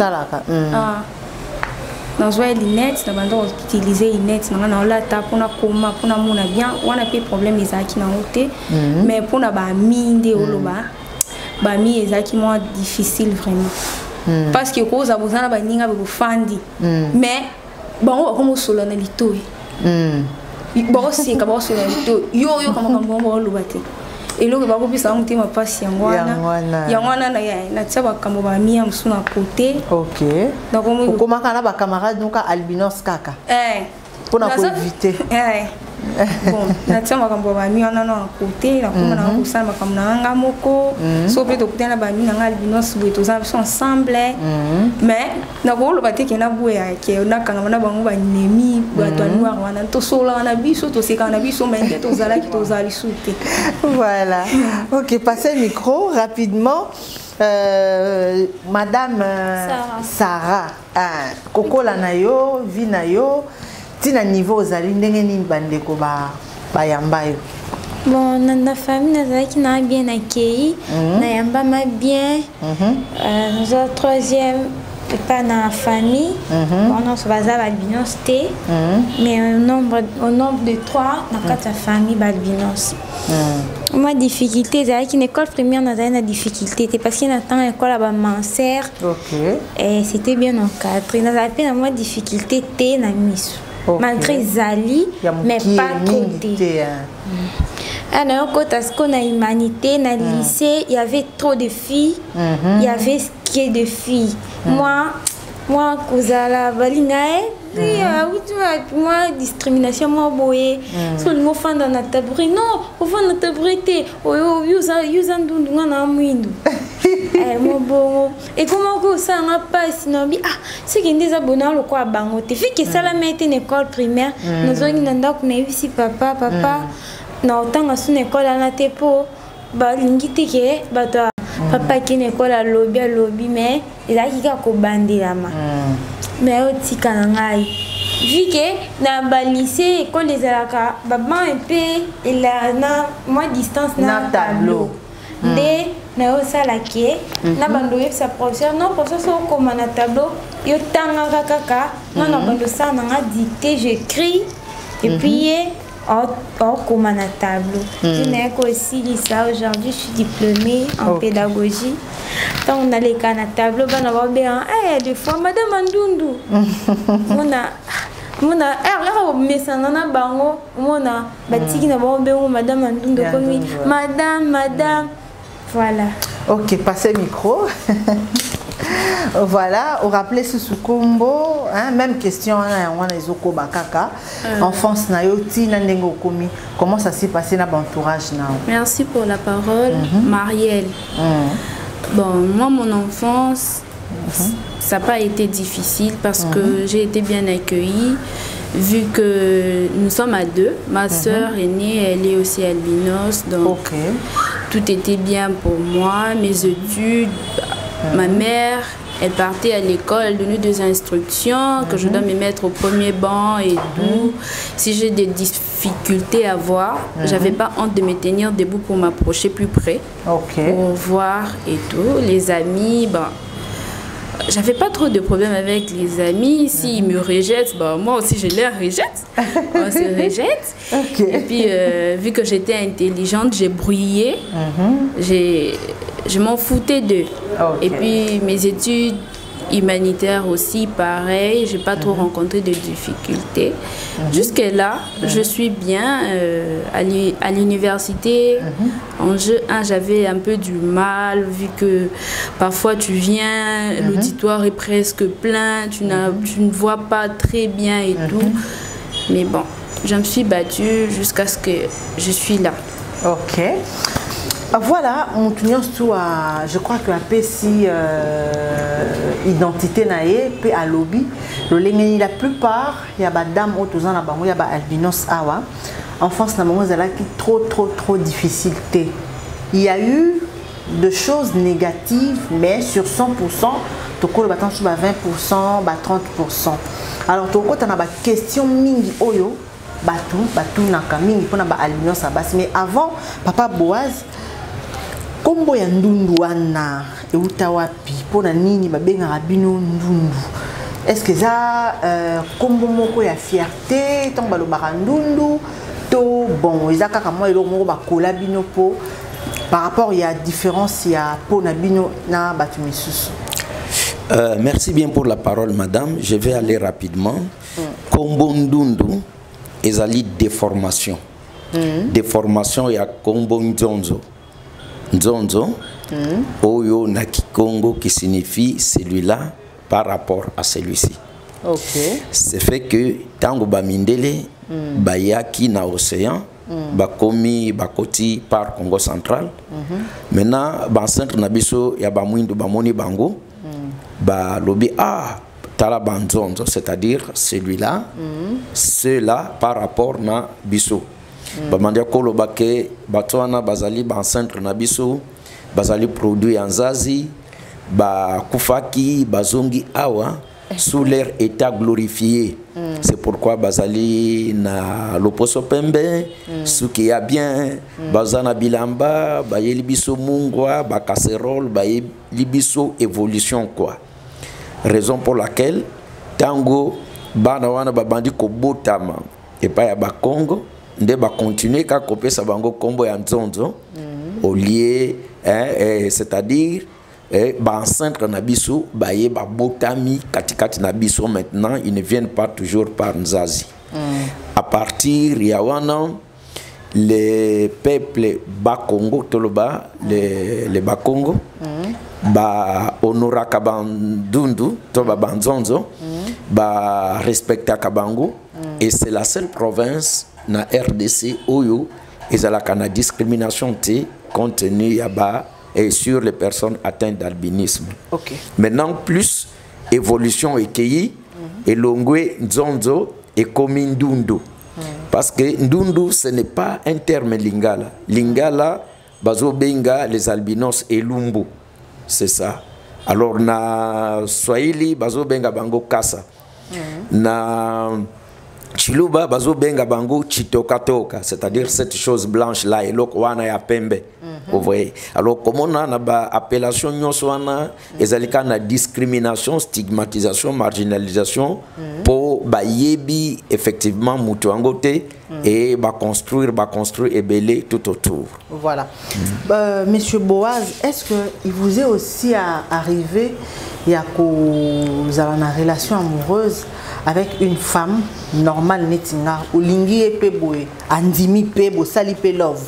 Dans les lunettes, nous avons utilisé les lunettes, nous avons la table pour coma, pour nous bien, on a pas problème les acquis dans l'autre, mais pour nous bah mine de oloba, bah mi les acquis moins difficile vraiment, parce que cause à besoin bah ninga vous fandi, mais bango comme solo na litoyi bango sika bango solo na litoyi yo kama bango lobate eloko bakopesa motema mpasi yango wana na tia bakambo bamia mosu na kote okomaka na bacamarade noka albinos kaka mpona koevite bon natia makambo bami wana na kote nakoma na kosala makambo na nga moko so mpe tokutana na bami na nga albinos boye tozala biso ensemble mais nakoloba te ke naboya ke nakangama na bango banemi bato ya noir wana tosolaka na biso tosekaka na biso mai nde tozalaki tozala lisu te. Voilà. Ok, passez le micro rapidement. Madame Sarah, kokola na yo, vi na yo, tina niveau ozali ndenge nini bandeko ba yamba yo? Bon, dans la famille, nous avons bien accueilli, nous avons bien. Nous avons troisième, pas dans la famille, on a ce bazar albinos T, mais au nombre de 3 dans 4 familles albinos. Moi, difficulté, c'est qu'une école primaire, nous avons une difficulté, parce qu'il y a une école à Manser, et c'était bien encadré. Nous avons une difficulté T dans Miss. Malgré Zali, mais pas trop T. Alors, quand on a humanité, dans le lycée, il y avait trop de filles, il y avait ce qui est de filles. Moi, Kozala, Balingae, moi, discrimination, moi, boye, sur le mot fan dans la tabouret, non, au fond de la tabouret, yousan dundunga na mwindu. Et comment ça n'a pas sinon c'est qu'il des abonnés le quoi bango te fait que ça la mettre une école primaire nous on n'anda qu'on a eu ici papa na autant à son école à la tepo ba lingite ke ba papa qui une école à lobby mais il a qui ko bandi la ma mais au tika ngai vu que na ba lycée école des alaka ba ban un peu il a na moi distance na tableau de na osala ke na bando sa professeur non professeur so comme na tableau yo tanga kaka non na bando ça na dicté j'écris et puis comme na tableau je n'ai aussi dit ça aujourd'hui je suis diplômée en pédagogie donc on a les cas na tableau bana ba bien des fois madame Andundu mona mesanga na bango mona batiki na ba bien madame Andundu comme madame. Voilà. Ok, passez le micro. Voilà, on rappelait ce combo, hein, même question, on a les oko bakaka, enfance na yoti na nengo komi. Comment ça s'est passé dans l'entourage na? Merci pour la parole, Marielle. Bon, moi mon enfance, ça n'a pas été difficile parce que j'ai été bien accueillie. Vu que nous sommes à 2, ma soeur aînée, elle est aussi albinos, donc tout était bien pour moi, mes études, ma mère, elle partait à l'école, elle donnait des instructions, que je dois me mettre au premier banc et tout. Si j'ai des difficultés à voir, j'avais pas honte de me tenir debout pour m'approcher plus près, pour voir et tout. Les amis, j'avais pas trop de problèmes avec les amis. S'ils me rejettent, moi aussi je les rejette. On se rejette. Et puis, vu que j'étais intelligente, j'ai brillé. Je m'en foutais d'eux. Et puis, mes études humanitaires aussi, pareil. J'ai pas trop rencontré de difficultés. Jusque-là, je suis bien. À l'université, en jeu 1, j'avais un peu du mal, vu que parfois tu viens, l'auditoire est presque plein, tu ne vois pas très bien et tout. Mais bon, je me suis battue jusqu'à ce que je suis là. Ok. Voilà, on tient tout à, je crois que la PCI identité naie, puis à lobby, la plupart, il y a des dames autour de la banque, il y a des albinos awa. En France, qui trop difficile. Il y a eu de choses négatives, mais sur 100%, tu as 20%, 30%. Alors, tu as une question mingi oyo, batu naka mingi pour na albinos abas. Mais avant, Papa Boaz, kombo ya ndundu wana euta wapi pona nini babenga bino ndundu? Est-ce que ça kombo moko ya fierté tant balobaka ndundu to bon ezaka kaka moi eloko moko bakola bino po par rapport ya différence ya pona bino na batu misusu? Merci bien pour la parole, madame. Je vais aller rapidement. Kombo Ndundu, ezali déformation. Déformation ya Kombo Nzonzo. Nzonzo, Oyo na Kikongo qui signifie celui-là par rapport à celui-ci. C'est fait que Tango Bamindele, Bayaki na océan, Bakomi Bakoti par Congo central. Maintenant, dans centre Nabiso, il y a Bamwindo Bamoni Bango, Lobi Tala Banzonzo, c'est-à-dire celui-là, ceux-là par rapport na Biso. Bamandia Kolobake, Batouana Bazali, Ban centre Nabiso, Bazali produit en Zazi, Kufaki, Bazongi Awa. Sous leur état glorifié. C'est pourquoi Bazali na Loposo Pembe, Suki a bien, Bazana Bilamba, Bayelibiso Mungwa, Bakaserol, Bayelibiso évolution quoi. Raison pour laquelle Tango Banawana Babandi Kobotama et pas à Congo, nde ba continuer ka kopé sa bango Kombo ya Nzonzo au lieu c'est-à-dire centre Nabiso, Baye Botami, Katikati Nabiso maintenant, ils ne viennent pas toujours par Nzazi. À partir Yawana, les peuples Bakongo, Toloba, les Bakongo, Honora Kabandundu, Toba Banzonzo, respecta Kabango, et c'est la seule province na RDC Oyo, et la discrimination contenue Yaba. Et sur les personnes atteintes d'albinisme. Maintenant, plus évolution écueillie, et Longwe Nzonzo et Komi Ndundu. Parce que Ndundu, ce n'est pas un terme lingala. Lingala, Bazo Benga, les albinos et Lumbu. C'est ça. Alors, na Swahili, Bazo Benga Bango Kasa. Na Chiluba, Bazo Benga Bango Chitokatoka. C'est-à-dire cette chose blanche-là, et l'Okwana ya Pembe. Vous voyez. Alors, comme on a une appellation, na discrimination, stigmatisation, marginalisation, pour Bayebi, effectivement, Moutouangote, et construire et belé tout autour. Voilà. Monsieur Boaz, est-ce qu'il vous est aussi arrivé, il y a vous avez une relation amoureuse avec une femme normale, netinga, ou lingi et peboé, andimi pebo, sali pe love?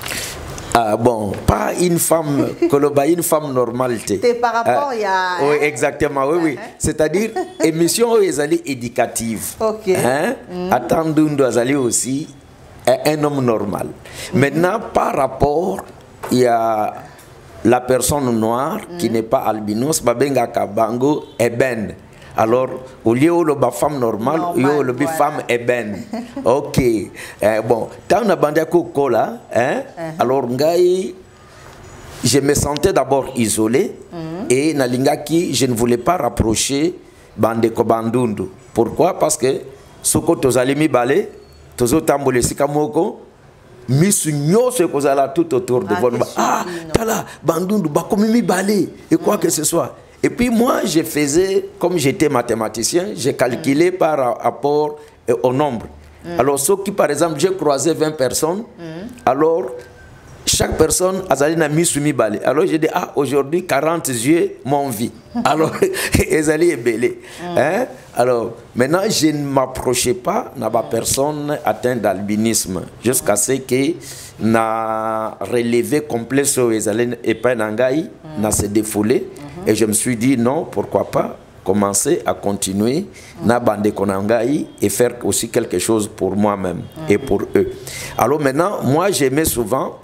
Bon, pas une femme, une femme normale. C'est par rapport à... Oui, exactement, oui. C'est-à-dire, émission éducative. Attendons aussi un homme normal. Maintenant, par rapport, il y a la personne noire qui n'est pas albinos, Babenga Kabango, Eben. Alors, au lieu où la femme normale, il y a la femme ébène. Ok. Bon, tant on a bandé là, alors je me sentais d'abord isolé et Nalingaki, je ne voulais pas rapprocher Bandeko Bandundu. Pourquoi? Parce que ce que tu as mis balé, tu as tambole sikamoko, misunyo ce que vous tout autour de vous. Ah, tala Bandundu, bakomi balé et quoi que ce soit. Et puis moi, je faisais, comme j'étais mathématicien, j'ai calculé par rapport au nombre. Alors, ceux qui, par exemple, j'ai croisé 20 personnes, alors, chaque personne a mis soumis balai. Alors, j'ai dit, aujourd'hui, 40 yeux m'ont vu. Alors, Ezali est belé. Alors, maintenant, je ne m'approchais pas de la personne atteinte d'albinisme jusqu'à ce que na relevé complet sur Ezali et pas Nangaï, n'a se défoulé. Et je me suis dit, non, pourquoi pas commencer à continuer na bande konangai et faire aussi quelque chose pour moi-même et pour eux. Alors maintenant, moi, j'aimais souvent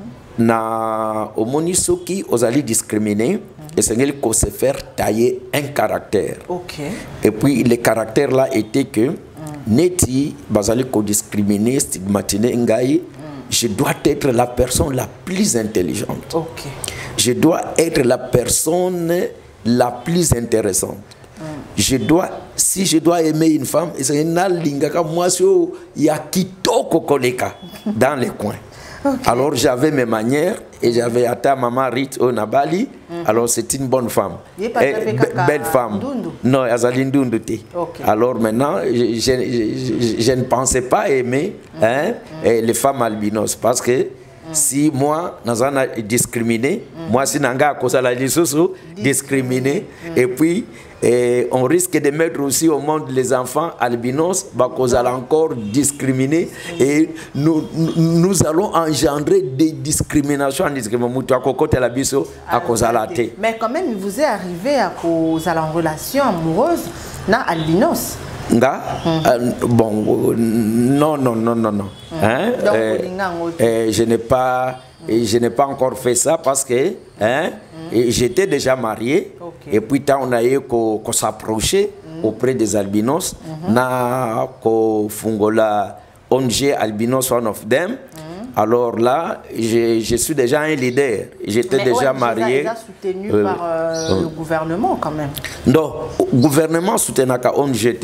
na omonisoki osali discriminer et c'est qu'il se faire tailler un caractère. Et puis le caractère là était que neti bazali ko discriminer, stigmatiser ngai, je dois être la personne la plus intelligente. Je dois être la personne la plus intéressante. Je dois, si je dois aimer une femme, c'est une lingaka moi il y a kitoko koleka dans les coins. Alors j'avais mes manières et j'avais atteint maman Rit au Nabali. Alors c'est une bonne femme, belle femme. Non, Azalindundute. Alors maintenant, je ne pensais pas aimer les femmes albinos parce que si moi, nous avons discriminé, Moi, si nanga kozala lisusu discriminé, et puis on risque de mettre aussi au monde les enfants albinos, kozala encore discriminés, et nous allons engendrer des discriminations. Mais quand même, il vous est arrivé à cause à la relation amoureuse na albinos. Bon, non. Hein? Je n'ai pas encore fait ça parce que j'étais déjà marié. Et puis quand on a eu qu'on s'approcher auprès des albinos, na ko fungola ONG Albinos One of Them. Alors là, je suis déjà un leader. J'étais déjà marié. Mais soutenu par le gouvernement quand même. Non, le gouvernement soutenu par ONG.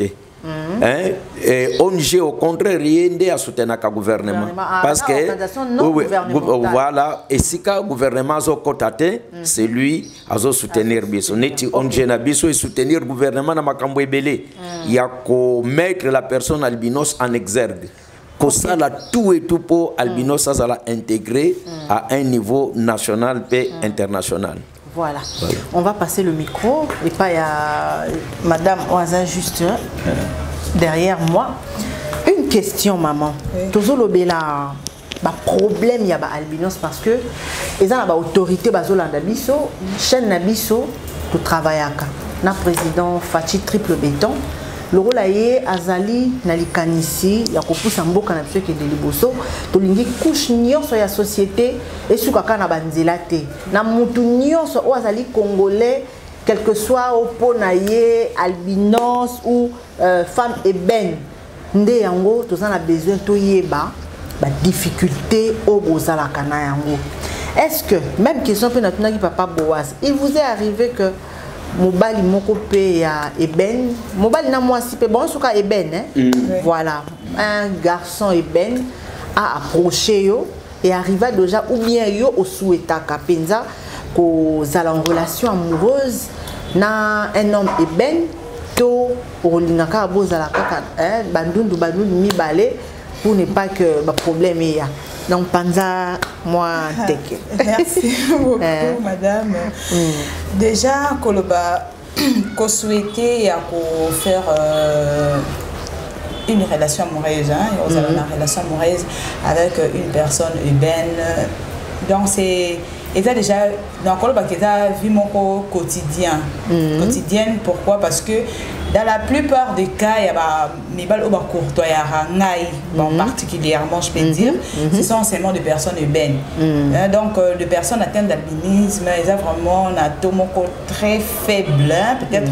ONG au contraire, rien de soutenu par le gouvernement. Parce que, voilà, et si le gouvernement a côté, c'est lui qui a soutenir Biso. ONG na Biso et soutenir le gouvernement na makambo ebele. Il y a qu'à mettre la personne albinos en exergue. Que ça, tout et tout pour albinos, ça va intégrer à un niveau national et international. Voilà. On va passer le micro. Et pas il y a Madame Oaza juste derrière moi. Une question, maman. Toujours le bela. Problème il y a albinos parce que ils ont l'autorité bazolanda biso chaîne na biso to travailler aka na président Fachi triple béton. Le rôle est azali na likanisi ya kopusa mboka na biso ke de liboso to lingi couche nyonso ya société et sukaka na banzela te na mutu nyonso o azali congolais quel que soit au naye albinos ou femme ébène nde yango to za na besoin to yeba ba difficulté au bozala kana yango. Est-ce que même question pe na tunaki papa Boaz, il vous est arrivé que mobali moko pe ya ébène mobali na moi si pe bon suka ébène voilà un garçon ébène a approché yo et arriva déjà ou bien yo au souhaita kapenza ko zala en relation amoureuse na un homme ébène to olingaka bozala kaka bandundu mibale pour ne pas que ba problème ya. Donc panza moi teke. Merci beaucoup madame. Déjà koloba ko souhaiter ya ko faire une relation amoureuse une relation amoureuse avec une personne urbaine. Donc c'est déjà dans koloba qui est vie mon quotidien. Quotidienne pourquoi? Parce que dans la plupart des cas, il y a des particulièrement, je peux dire, ce sont seulement des personnes urbaines. Donc, les personnes atteintes d'albinisme, ils ont vraiment un tomoko très faible. Peut-être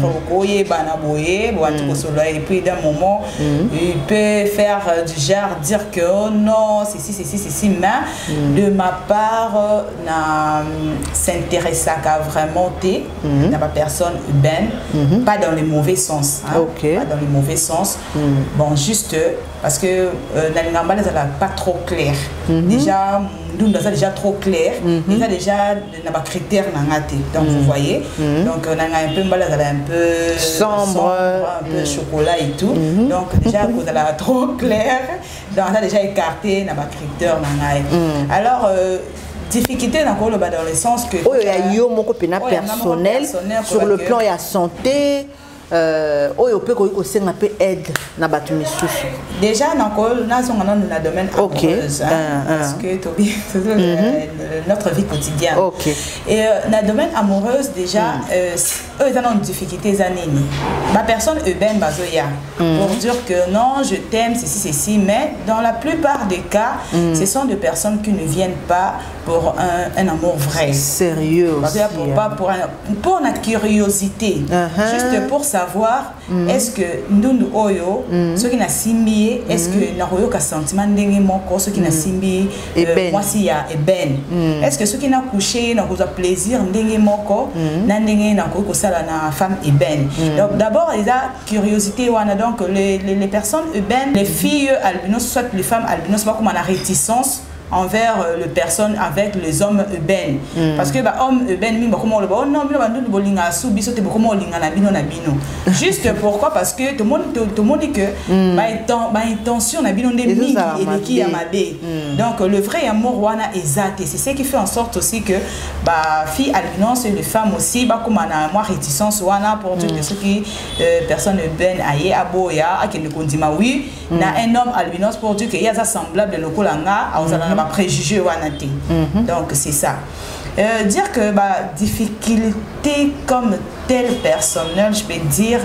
et puis d'un moment, il peut faire du genre dire que oh non, c'est mais de ma part, s'intéresse à vraiment n'a pas personne urbaine, pas dans les mauvais sens. Pas dans le mauvais sens. Bon, juste parce que l'animal n'est pas trop clair. Déjà, nous sommes déjà trop clair. Il y a déjà des critères. Donc, vous voyez. Donc, on a un peu sombre, un peu chocolat et tout. Donc, déjà, vous avez trop clair. Donc, on a déjà écarté les critères. Alors, difficulté dans le sens que il y a yo moko pena personnel sur le plan ya santé oyo pe ko senga pe aide na batu misusu déjà na domaine amoureuse parce que notre vie quotidienne et na domaine amoureuse déjà eux ils ont une difficulté zanini ma personne urbaine bazoya pour dire que non je t'aime ceci mais dans la plupart des cas ce sont des personnes qui ne viennent pas pour un amour vrai sérieux aussi, pour la curiosité juste pour savoir est-ce que nous oyo ceux qui n'a simbi est-ce que na oyo ka sentiment ndenge moko ceux qui n'a simbi moi si ya eben est-ce que ceux qui n'a couché na cause plaisir ndenge moko na ndenge na ko sala na femme eben donc d'abord il y a curiosité wana donc les personnes urbaines les filles albinos soit les femmes albinos pas comme la réticence envers les personnes, avec les hommes urbains. Parce que homme urbain, comment le oh non, juste pourquoi? Parce que tout le monde dit que intention na bino de qui donc le vrai amour wana exact, et c'est ce qui fait en sorte aussi que filles albinos et les femmes aussi comme on a moins réticence wana pour dire que ce qui personne urbaine aille à boya à qui ne condima oui na un homme albinos pour dire qu'il y a ça semblable de lokolanga à on a préjugé wana té. Donc c'est ça. Dire que difficulté comme telle personnelle, je peux dire,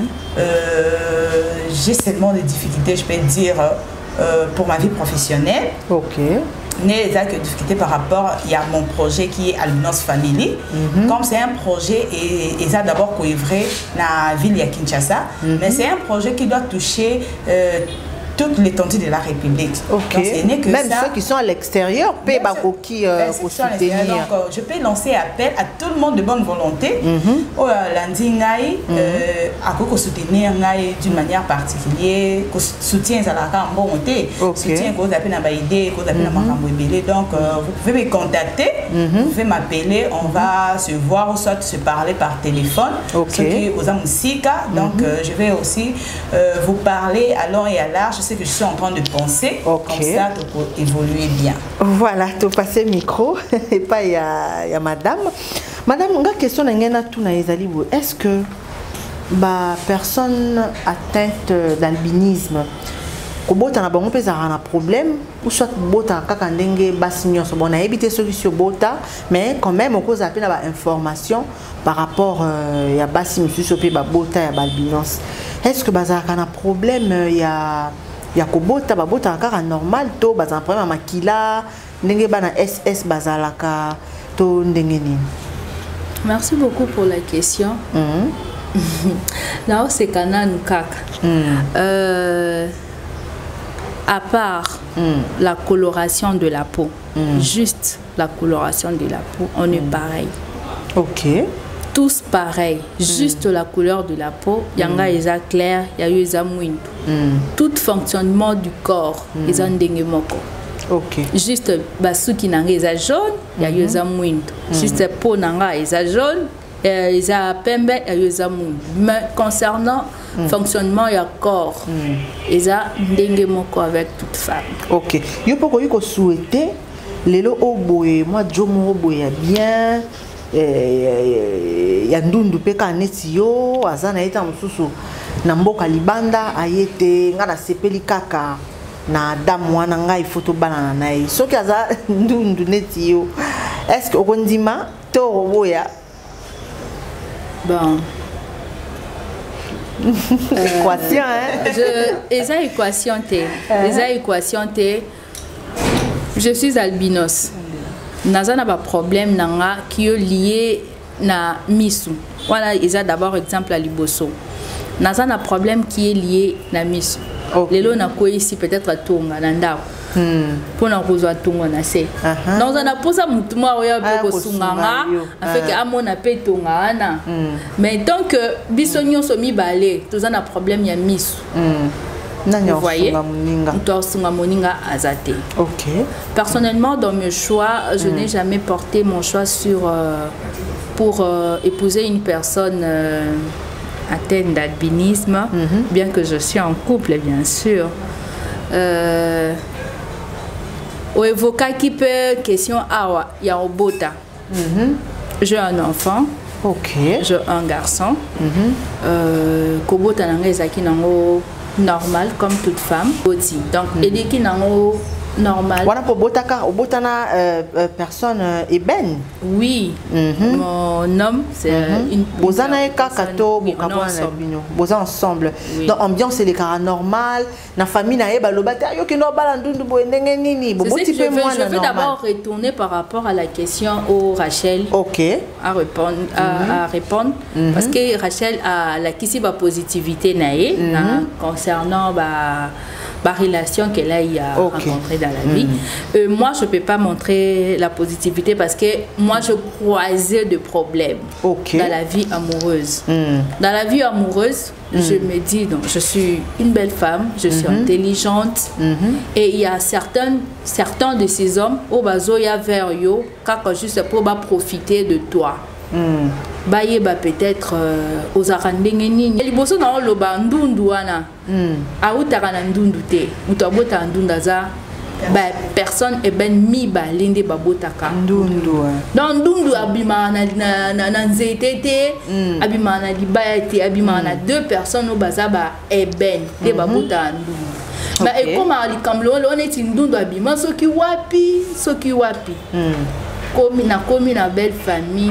j'ai seulement des difficultés, je peux dire, pour ma vie professionnelle. Ok. Mais il y a que difficulté par rapport à mon projet qui est Albinos Family. Comme c'est un projet, et ça d'abord qu'on est vrai dans la ville de Kinshasa, mais c'est un projet qui doit toucher toute l'étendue de la République. Okay. Donc, que même ça, ceux qui sont à l'extérieur peuvent soutenir. Donc, je peux lancer appel à tout le monde de bonne volonté. Lundi, à soutenir d'une manière particulière, soutien à la volonté, soutien qu'on appelle à idée, qu'on appelle à donc vous pouvez me contacter, vous pouvez m'appeler, on va se voir ou soit se parler par téléphone. Ce qui est aux Amusika. Donc, je vais aussi vous parler à long et à large. Que je suis en train de penser, comme ça, pour évoluer bien. Voilà, tu passes le micro, et pas il y a madame. Madame, une question est-ce que personne atteinte d'albinisme, Kobota na bango pesa un problème ou soit bota kaka ndenge basinyo so bon a éviter solution bota mais quand même on cause appel à information par rapport ya basi monsieur sope ba bota ya balbinos. Est-ce que bazaka na problème ya kobota ba bota kaka normal to bazan problème makila ndenge bana SS bazalaka to ndenge nini? Merci beaucoup pour la question. Là c'est canan kaka. À part la coloration de la peau, juste la coloration de la peau, on est pareil. Ok. Tous pareils, juste la couleur de la peau, il y a des clairs, il y a des mouinto. Tout fonctionnement du corps, ils ont des moko. Ok. Juste ceux qui n'ont pas jaune, il y a des mouinto. Juste la peau n'a pas jaune, il y a pembe, il y a des mouinto. Mais concernant fonctionnement du corps, ils ont des moko avec toute femme. Ok. Yo poko yuko souhaiter lelo oboye moi jomo oboye bien. Ya ndundu peka neti yo azana ita mususu na mboka libanda ayete ngana sepeli kaka na damu wana ngai photo bana na ye soki aza ndundu neti yo est-ce que okondima to oboya bon équation hein eza équation te je suis albinos. Nazana ba problème nanga qui est lié na misu. Voilà, ils ont d'abord exemple à liboso. Nazana problème qui est lié na misu. Lelo na ko ici peut-être à Tonga nanda. Pour na kozwa Tonga na se. Donc on a posé mutuma oya pe ko sunganga avec amona pe Tonga na. Mais donc biso nyonso mi balé, tozana problème ya misu. Vous voyez, ok. Personnellement, dans mes choix, je n'ai jamais porté mon choix sur pour épouser une personne atteinte d'albinisme, bien que je suis en couple, bien sûr. Au évoquer qui peut question awa, il y a Obota. J'ai un enfant. Ok. J'ai un garçon. Kobota nanga ezaki nango normal comme toute femme aussi. Donc ediki nango normal. Voilà pour botaka obotana personne ébène. Oui. Mon homme c'est une bozana kakato bokabona bino. Boza ensemble. Donc ambiance les cara normal, na famille na eba lobata yo ki no bala ndundu bo ndenge nini bo boti pe moi na normal. Je vais d'abord retourner par rapport à la question au Rachel. OK. À répondre parce que Rachel a la kisiba positivité nae concernant relation qu'elle a rencontrée dans la vie. Moi, je ne peux pas montrer la positivité parce que moi, je croisais de problèmes dans la vie amoureuse. Dans la vie amoureuse, je me dis, donc, je suis une belle femme, je suis intelligente, et il y a certains de ces hommes, au bazoya vers yo, juste pour profiter de toi. Bayeba peut-être aux arandengeni liboso na loba ndundu wana autaka na ndundu te muto abota ndundaza ba personne et ben mi ba linde babotaka ndundu donc ndundu abima na nzete te abima na libaya te abima na deux personnes au baza ba eben te babota ndundu ba e comme likamlo on est ndundu abima soki wapi komi na belle famille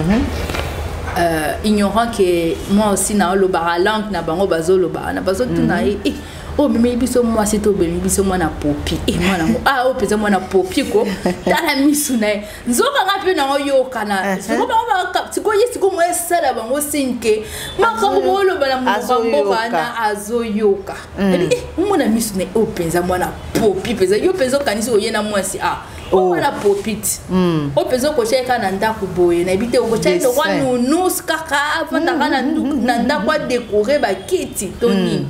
ignorant que moi aussi na lo baralangue na bango bazo lo ba na bazo tuna oh mais biso moi c'est to bemi biso moi na popi moi na pesa moi na popi ko tala misu na nzoka ngapi na yo kana siko ba siko moi sala bango sinke makambo mo lo bala mo bana azo yoka moi na misu na pesa moi na popi pesa yo pesa kanisi oye na moi si on a popit. On peut se cocher quand on a couboé. N'habite au cocher de roi nous kaka avant d'anda quoi décorer ba kiti Tony.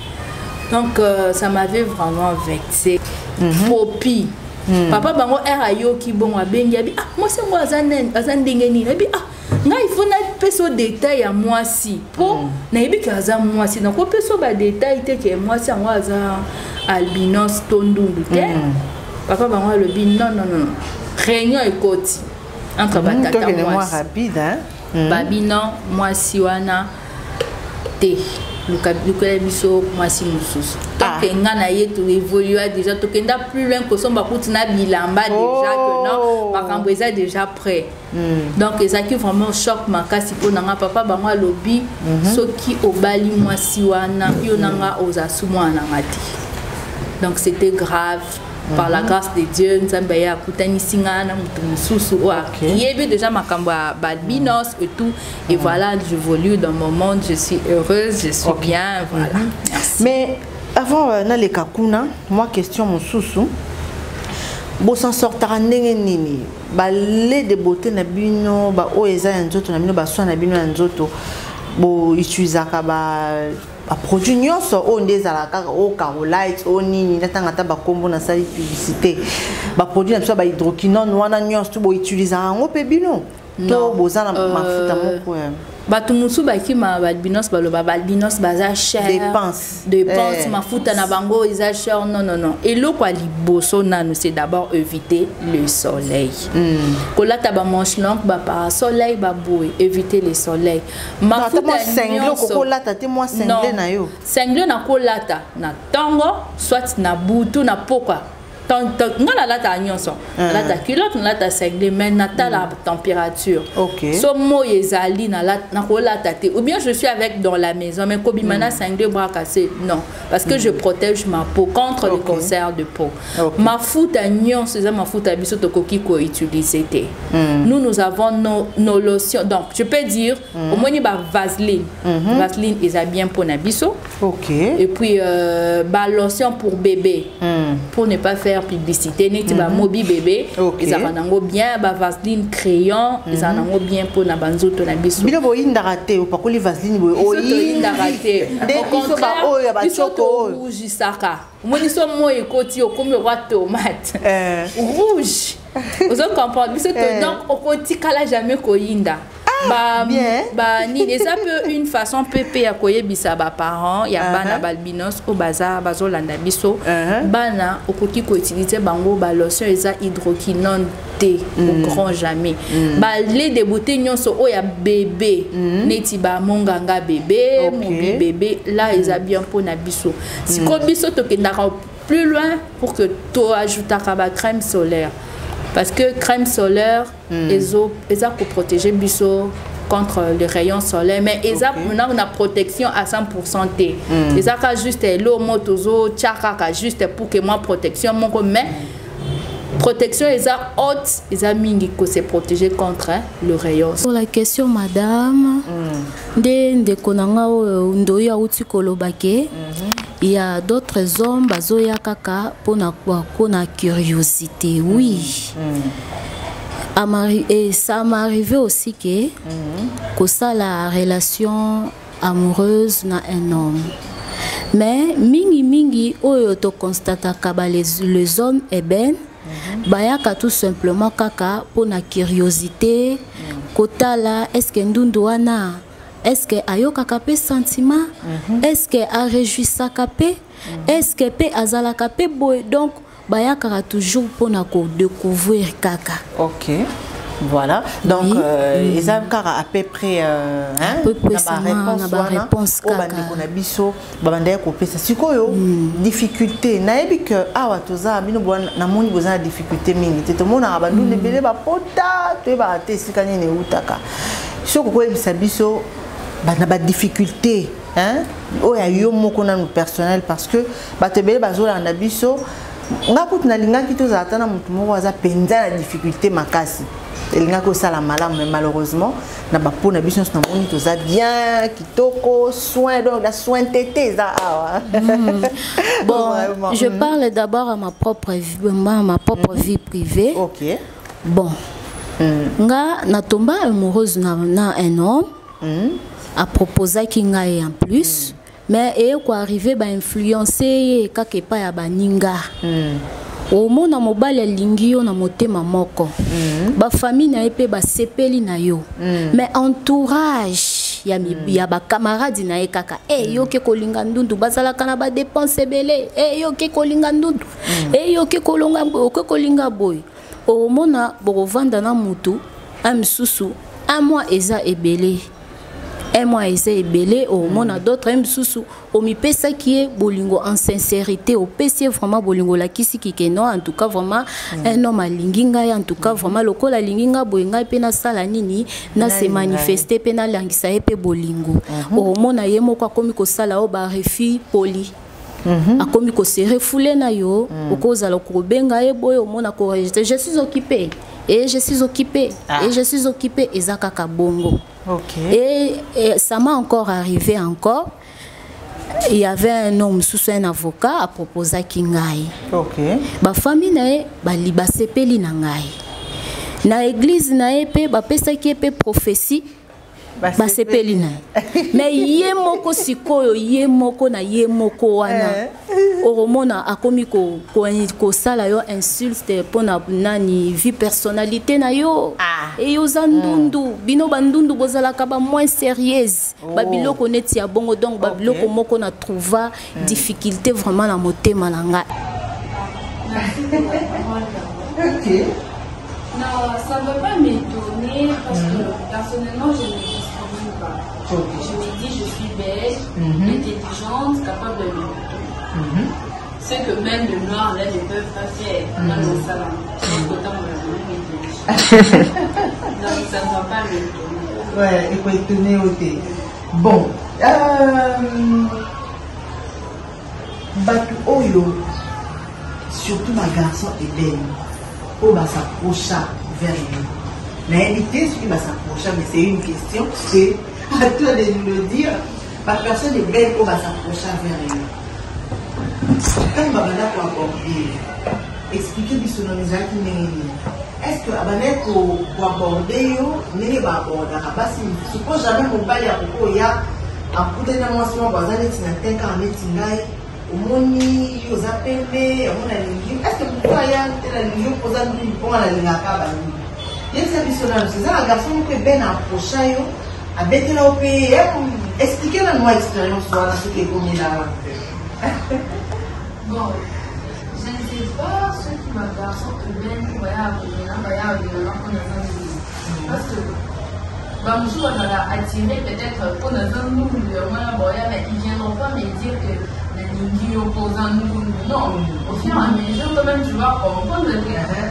Donc ça m'avait vraiment vexé. Popi. Papa bango erayo ki bon abengi abi moi c'est moi azandengeni abi nga il faut na peso détail à moi si pour na ebi kaza moi si donc peso ba détail te que moi si moi za albinos tondundu te. Papa bango le bin non réunion et côté entre batata moi rapide hein babino moi siwana te luka biso moi si mususu donc nga na yetu évoluer déjà to kenda plus loin que son bakuti na bilamba déjà que non makambo eza déjà prêt donc ezaki vraiment choc makasi po nanga papa bango lobi soki obali moi siwana yo nanga ozasumwa na ngati donc c'était grave. Par la grâce de Dieu, nous avons écouté Singana, il y avait déjà ma camba balbinos et tout. Et voilà, j'évolue dans mon monde, je suis heureuse, je suis bien. Voilà. Merci. Mais avant, les kakuna, moi, question mon sous-sous. Bon, s'en sortir nini, les de beauté na bino, o eza nzoto na bino, soin na bino nzoto, bo utiliser produit nyonso on des alaka au Carolite on ni natanga ta ba kombo na sali publicité ba produit na so ba hydroquinone wana nyonso bo utiliser ngo pe bino to bozana mafuta moko batu musu baki ma balbinos baloba balbinos baza cher dépense mafuta na bango isa cher non et lo kwa liboso nanu c'est d'abord éviter le soleil kolata ba manche longue ba parasoleil ba boue éviter le soleil mafuta senglo kolata te moi sengle na yo sengle na kolata na tango soit na butu na pokwa nga la lata nyonso lata culotte na lata sengle mais na ta la température so mo ezali na ko lata te ou bien je suis avec dans la maison mais kobimana sengle bras cassé non parce que je protège ma peau contre le cancer de peau ma futa nyonso ça ma futa biso to koki ko utiliser te nous avons nos lotions donc je peux dire au moins ba vaseline vaseline est bien pour na biso et puis ba lotion pour bébé pour ne pas faire publicité neti ba mobi bébé ils ont bien ba vaseline crayon ils ont bien pour na banzoto na biso bino bo indaraté ou pas ko li vaseline bo o indaraté au contraire o ya ba choko rouge saka moni so mo ekoti o comme roi tomate rouge vous comprenez biso donc au koti kala jamais ko inda ni les peu une façon pépé à koye bisa ba parents ya bana balbinos au bazar bazolanda biso bana okoki ko utiliser bango ba lotion eza hydroquinone T au grand jamais ba lait de beauté nyonso o ya bébé neti ba monganga bébé mobi bébé là eza bien pour na biso si ko biso to kendaka plus loin pour que to ajouta ba crème solaire. Parce que crème solaire, ils ont pour protéger biso contre les rayons solaires, mais ils ont une protection à 100%. Ils ont juste l'eau motozo, tchaka juste pour que moi protection mon mais protection ils ont haute, ils ont mis que c'est protégé contre le rayon. Pour la question madame, de konanga ndoya uti kolobake. il y a d'autres hommes bazoya kaka pour na curiosité, oui. Et ça m'est arrivé aussi que ça la relation amoureuse na un homme. Mais mingi oyo to constate kaba les hommes eben bayaka tout simplement kaka pour na curiosité kotala est-ce que ndundu wana est-ce que ayoka kapé sentiment est-ce que a réjouissa kapé est-ce que pe azala kapé boy donc bayaka toujours pour na ko découvrir kaka. OK. Voilà, donc ils ont à peu près réponse difficulté naebi que awa toza bino na moni boza difficulté mingi te mona abandu lebele ba pota te ba te sikani ne utaka soko ko ebisa biso na ba difficulté oya yo moko na personnel parce que ba tebele bazola na biso ngakutu na linga ki toza atana mutu moko aza penza la difficulté makasi. Mais malheureusement, na bapo na biso na moni toza bien kitoko soin donc la soin tété ça. Bon, je parle d'abord à ma propre vie privée. OK. Bon. Nga na tomba amoureuse na un homme. A proposer ki nga en plus, mais et quoi arriver ba influencer kakepa ya baninga. Au monde mobile lingi yo na motema moko ba famille na epé ba sepeli na yo mais entourage ya ba camarades na ekaka yo ke kolinga ndundu bazala kana ba dépenser belé yo ke kolinga ndundu yo ke kolonga ke kolinga boy au monde bo vanda na mutu amsusu un mois eza ebelé. Un mois essaie belé au monde d'autres msusu au mi pesa qui est bolingo en sincérité au PC vraiment bolingo la kisi qui non en tout cas vraiment un homme à linginga en tout cas vraiment le col à linginga bolinga pena sala nini na se manifester pena langisa epe bolingo au monde yemo kwa komi ko sala o ba refi poli akomi ko se refoulé na yo okoza lo ko benga e boy au monde ko je suis occupé et je suis occupé et je suis occupé ezaka kabongo. OK. Et ça m'a encore arrivé encore. Il y avait un homme sous un avocat à proposer Kingai. OK. Ba famille nae ba libasepeli na ngai. Na église nae pe ba pesa ki pe prophétie ba sepeli na. Mais ye moko sikoyo ye moko na ye moko wana. Oromona akomi ko sala yo insulte pona nani vie personnalité na yo. Et yo zandundu bino bandundu bozala kaba moins sérieuse. Babiloko neti ya bongo donc babiloko moko na trouva difficulté vraiment na motema na nga. OK. Non, ça ne va pas m'étonner parce que personnellement je ne me discrimine pas. Je me dis je suis belle, intelligente, capable de me ce que même le noir là ne peuvent pas faire dans le salon. Donc ça ne va pas m'étonner. Ouais, il faut étonner au thé. Bon, Batu Oyo, surtout ma garçon Eden, on va s'approcher vers lui. L'invité, ce qui va s'approcher, mais c'est une question, c'est à toi de nous le dire. Ma personne est belle, on va s'approcher vers lui. Quand il va pour aborder, expliquer du sonomisation, est-ce que pour aborder, n'est pas aborder. Suppose jamais mon bail à propos, il y a un coup de démonstration, on va aller dans un cas en étingaï, au moni, aux appels, au mon alingi. Est-ce que pourquoi il y a la ligne posant du bon à la ligne à cabane? Il y a cette mission-là, c'est ça, un garçon qui est bien approché, à bêter là au pays, expliquer la nouvelle expérience, voilà ce qui est commis là. Bon, je ne sais pas ce qui m'a garçon que bien parce que Bamsou on a attiré peut-être pour nous mais ils viendront pas me dire que les Ningi opposants nous non. Au fur et à mesure quand même tu vas comprendre que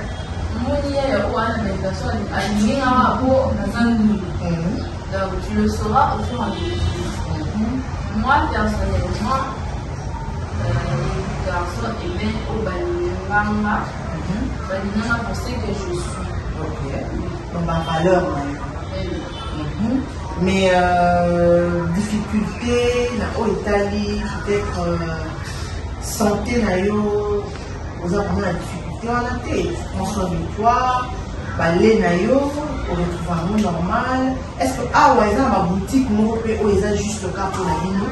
donc tu le sauras au fur et à mesure. Moi personnellement garçon et bien au Balinanga pour ce que je suis. Ok. Donc ma valeur. Mais difficulté, la Italie, peut-être santé na yo oza vraiment la difficulté wana te prends soin de toi balai na yo retrouve vraiment normal. Est-ce que awa eza na baboutique moko mpe oyo eza juste ka mpona bino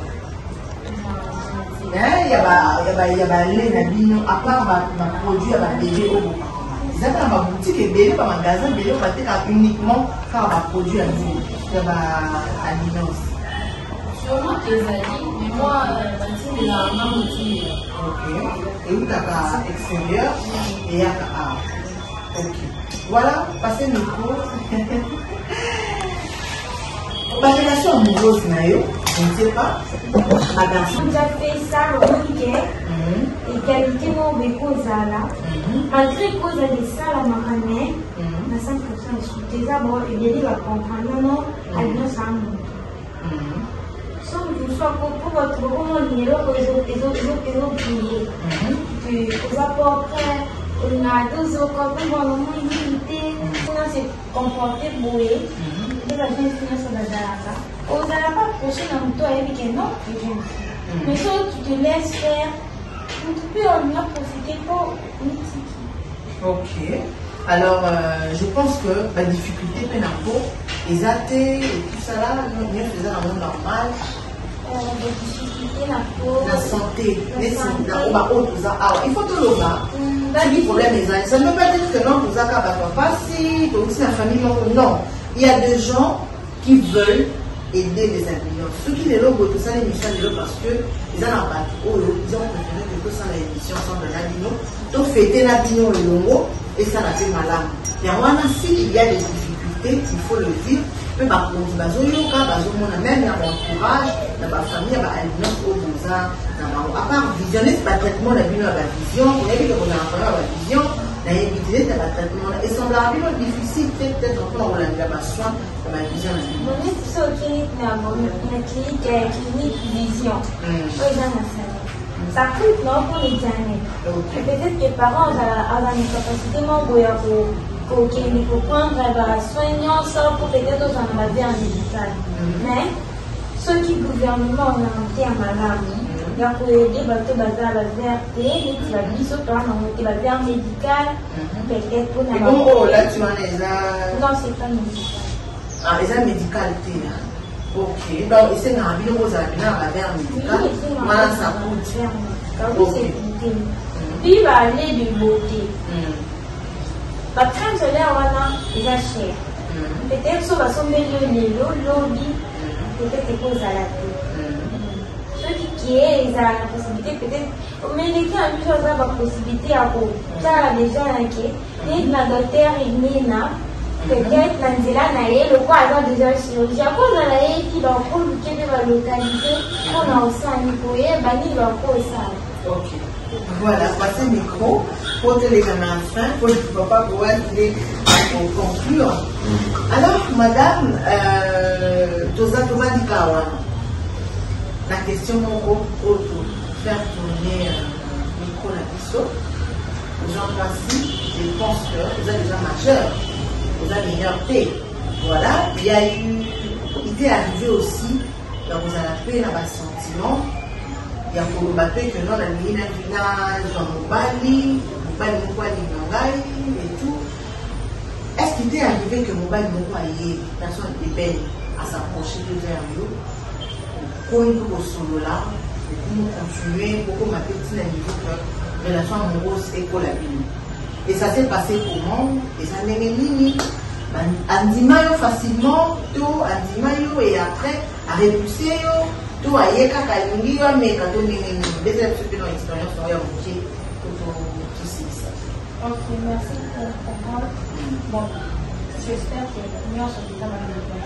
ya balai na bino apart baproduit ya babebe oyo eza na baboutique ebele bamagasin ebele oyo batekaka uniquement kaka baproduit ya bino ya baalliance sûrement ezali mais moi batindela mamouti eutaka extérieur eyaka art. Ok, voilà, passez le micro. Ma relation amoureuse, je ne sais pas. Ma garçon. J'ai fait ça, le week-end. Égalité, mon béco, Zala. Malgré que vous avez ça, la marannée, la 5% est sous tes abos, et bien, il va comprendre. Non, elle ne s'en moque. Sauf que soit pour votre monde, il y a les autres billets. Puis, vous apportez. On a 2 autres comme on a se comporter boué. De la jeune fille sur la Zalaka. On n'a pas approché dans le toit et dit non, c'est jeune fille. Mais toi, tu te laisses faire. Puis on a profité pour une petite. Ok. Alors, je pense que la difficulté peine à peau, les athées et tout ça là, nous faisons un monde normal. Des difficultés la peau. La santé. Il faut tout le bas. Le problème est ça ne veut pas dire que non, vous avez pas si, donc c'est la famille. Non. Il y a des gens qui veulent aider les immigrants. Ceux qui les logos, tout ça, l'émission, parce que ils ont un ils ont préféré que tout ça, l'émission, sans de l'abino. Donc, fêter l'abino et l'ongo, et ça n'a fait malade. Il y a s'il y a des difficultés, il faut le vivre. Même à même dans l'entourage, dans ma famille, dans l'alliance au Bouza, à part visionner, c'est pas traitement la vision, on a vu qu'on a la vision, la éviter c'est pas traitement, et semblable difficile, peut-être encore on l'a mis à ma soin, dans ma vision. On est sur la clinique vision, ça coûte non pour les années. Peut-être que les parents ont une capacité il faut prendre soignant ça pour peut-être dans la vie médicale. Mais ceux qui gouvernement ont monté à malade, il y a pour aider à la VRT, et qui va dire surtout à monter la vie médicale, peut-être pour la. Bon, là tu en es là. Non, c'est pas médical. Ah, les aides médicales, ok. Donc, c'est un bilan aux habitants à la vie médicale. Voilà, ça coûte. Puis, il va aller de beauté. La crème solaire, il va cher. Peut-être que ça va sommer le lobby, peut-être que cause à la tête. Ceux qui ont la possibilité, peut-être, mais les gens ont la possibilité à faire déjà inquiet. Et la docteur Nina, peut-être le quoi avoir déjà chirurgie. À cause de la qui va prendre la localité, on a aussi un nicoé, il va prendre ça. Ok. Voilà, passez le micro pour que les gamins fin, pour que le papa pouvoir conclure. Alors, madame, Toza Dikawa, la question pour faire tourner le micro la biseau. Jean-François, je pense que vous êtes déjà majeur, vous avez liberté. Voilà, il y a eu, il est arrivé aussi, dans vos appels, dans vos sentiments. Il y a pour le bateau que non, la nuit, la village, en Mobali, et tout. Est-ce qu'il t'est arrivé que Mobali Mobali, personne était belle à s'approcher de vers nous, pour une solo là, et pour nous continuer, pour que ma petite relation amoureuse et pour la vie. Et ça s'est passé comment? Et ça n'est ni Andimayo facilement, tout Andimayo et après, à repousser. Tout a été kalingi wa meka to nini déjà tu peux dans expérience on y a beaucoup tout ça. Ok, merci pour la parole. Bon, j'espère que nous sommes déjà dans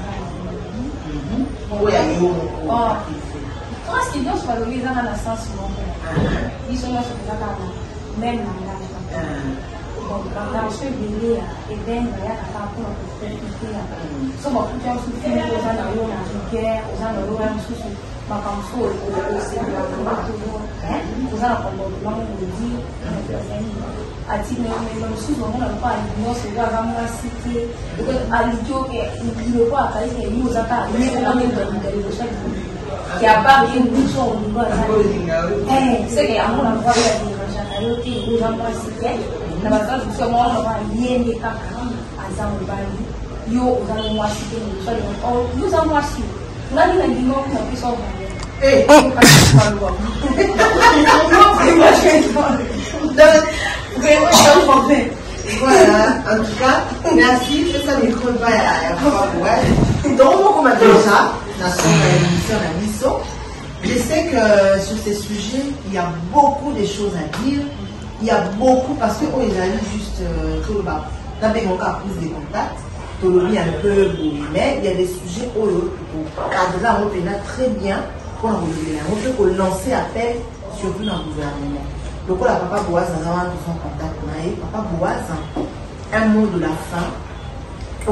le oui, je pense qu'ils doivent se valoriser dans le sens où ils sont là sur le même langage. Donc, dans ce délai, et bien, il y a un rapport avec le fait que so bakutya kusufuna ozana yo na guerre ozana yo na mususu makamso aussi ozana comportement modi ati mais mususu on a pas une noce là vraiment cité donc alijio que il veut pas caler que nous ata mais on est dans le chaque qui a pas bien nous sont au niveau c'est que à mon endroit il y a des gens qui ont gens pas si bien na bazali kusema wana waliende kaka azangu bali yo uzalo mwashike ni swali oh yuza mwashi ngani na ndimo na pesa voilà, en tout cas, merci, c'est ça le micro pas à donc on m'a déjà je sais que sur ces sujets il y a beaucoup de choses à dire, il y a beaucoup parce que ils allaient juste tout bas d'abord mon cas plus de contacts tout le un peu mais il y a des sujets où cadre on peut très bien pour on peut lancer appel surtout dans le gouvernement. Donc la papa Boaz dans un contact papa Boaz un mot de la fin au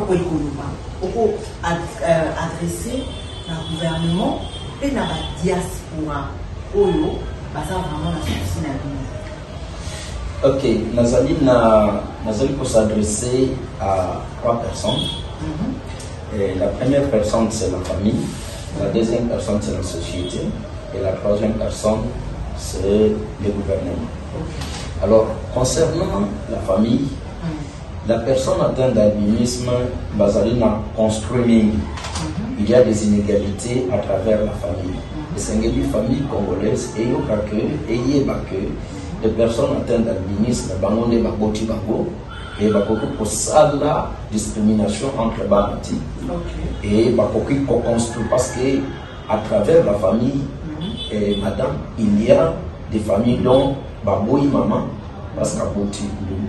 adresser au gouvernement et la diaspora oyo basa vraiment la souci na vie. Ok, Nazali pour s'adresser à 3 personnes. Et la première personne c'est la famille, la deuxième personne c'est la société et la troisième personne c'est le gouvernement. Alors, concernant la famille, la personne atteinte d'albinisme, Bazalina construit. Il y a des inégalités à travers la famille. C'est une famille congolaise et les personnes atteintes d'albinisme, et pour ça la discrimination entre Banati et construit parce que à travers la famille, madame, il y a des familles dont Baboui maman parce qu'Aboti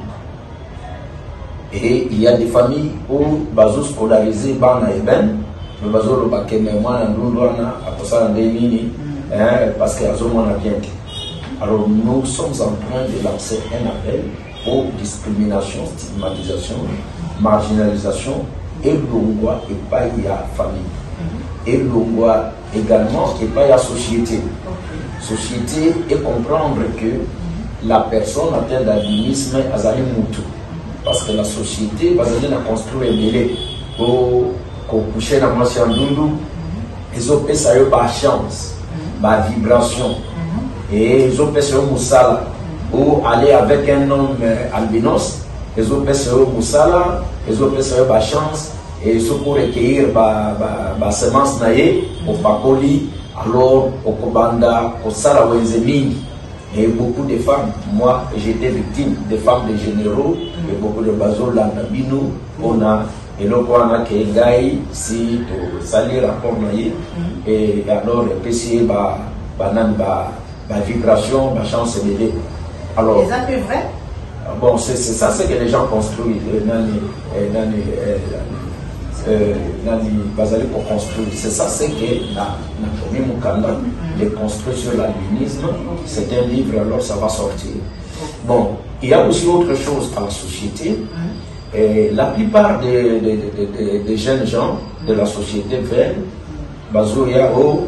et il y a des familles où bazo scolarisé bana eben mais bazo lo bakeme mwana ndundwana akosa ndemini parce que azo mwana bien. Alors nous sommes en train de lancer un appel aux discriminations, stigmatisation, marginalisation et l'ongwa et pas y a famille et l'ongwa également et pas y a société. Société et comprendre que la personne atteinte d'albinisme azali mutu parce que la société va donner la construire un délai pour coucher dans ma chandundu ils ont fait ça par chance par vibration et ils ont fait ça au musala ou aller avec un homme albinos ils ont fait ça au musala ils ont fait ça par chance et ils sont pour recueillir ba semence naïe au pakoli alors au Kobanda, au Sarawenzemini, et beaucoup de femmes, moi j'étais victime des femmes de généraux, et beaucoup de bazol Landabino, on a, et donc on a que Gaï, si tu salis rapport naïe, et alors essayer la vibration, la chance d'aider. Alors, c'est un peu vrai? Bon, c'est ça ce que les gens construisent. Pour construire. C'est ça, c'est que la famille Mukanda les construit sur l'albinisme. C'est un livre, alors ça va sortir. Bon, il y a aussi autre chose à la société. Et la plupart des jeunes gens de la société veulent Bazouya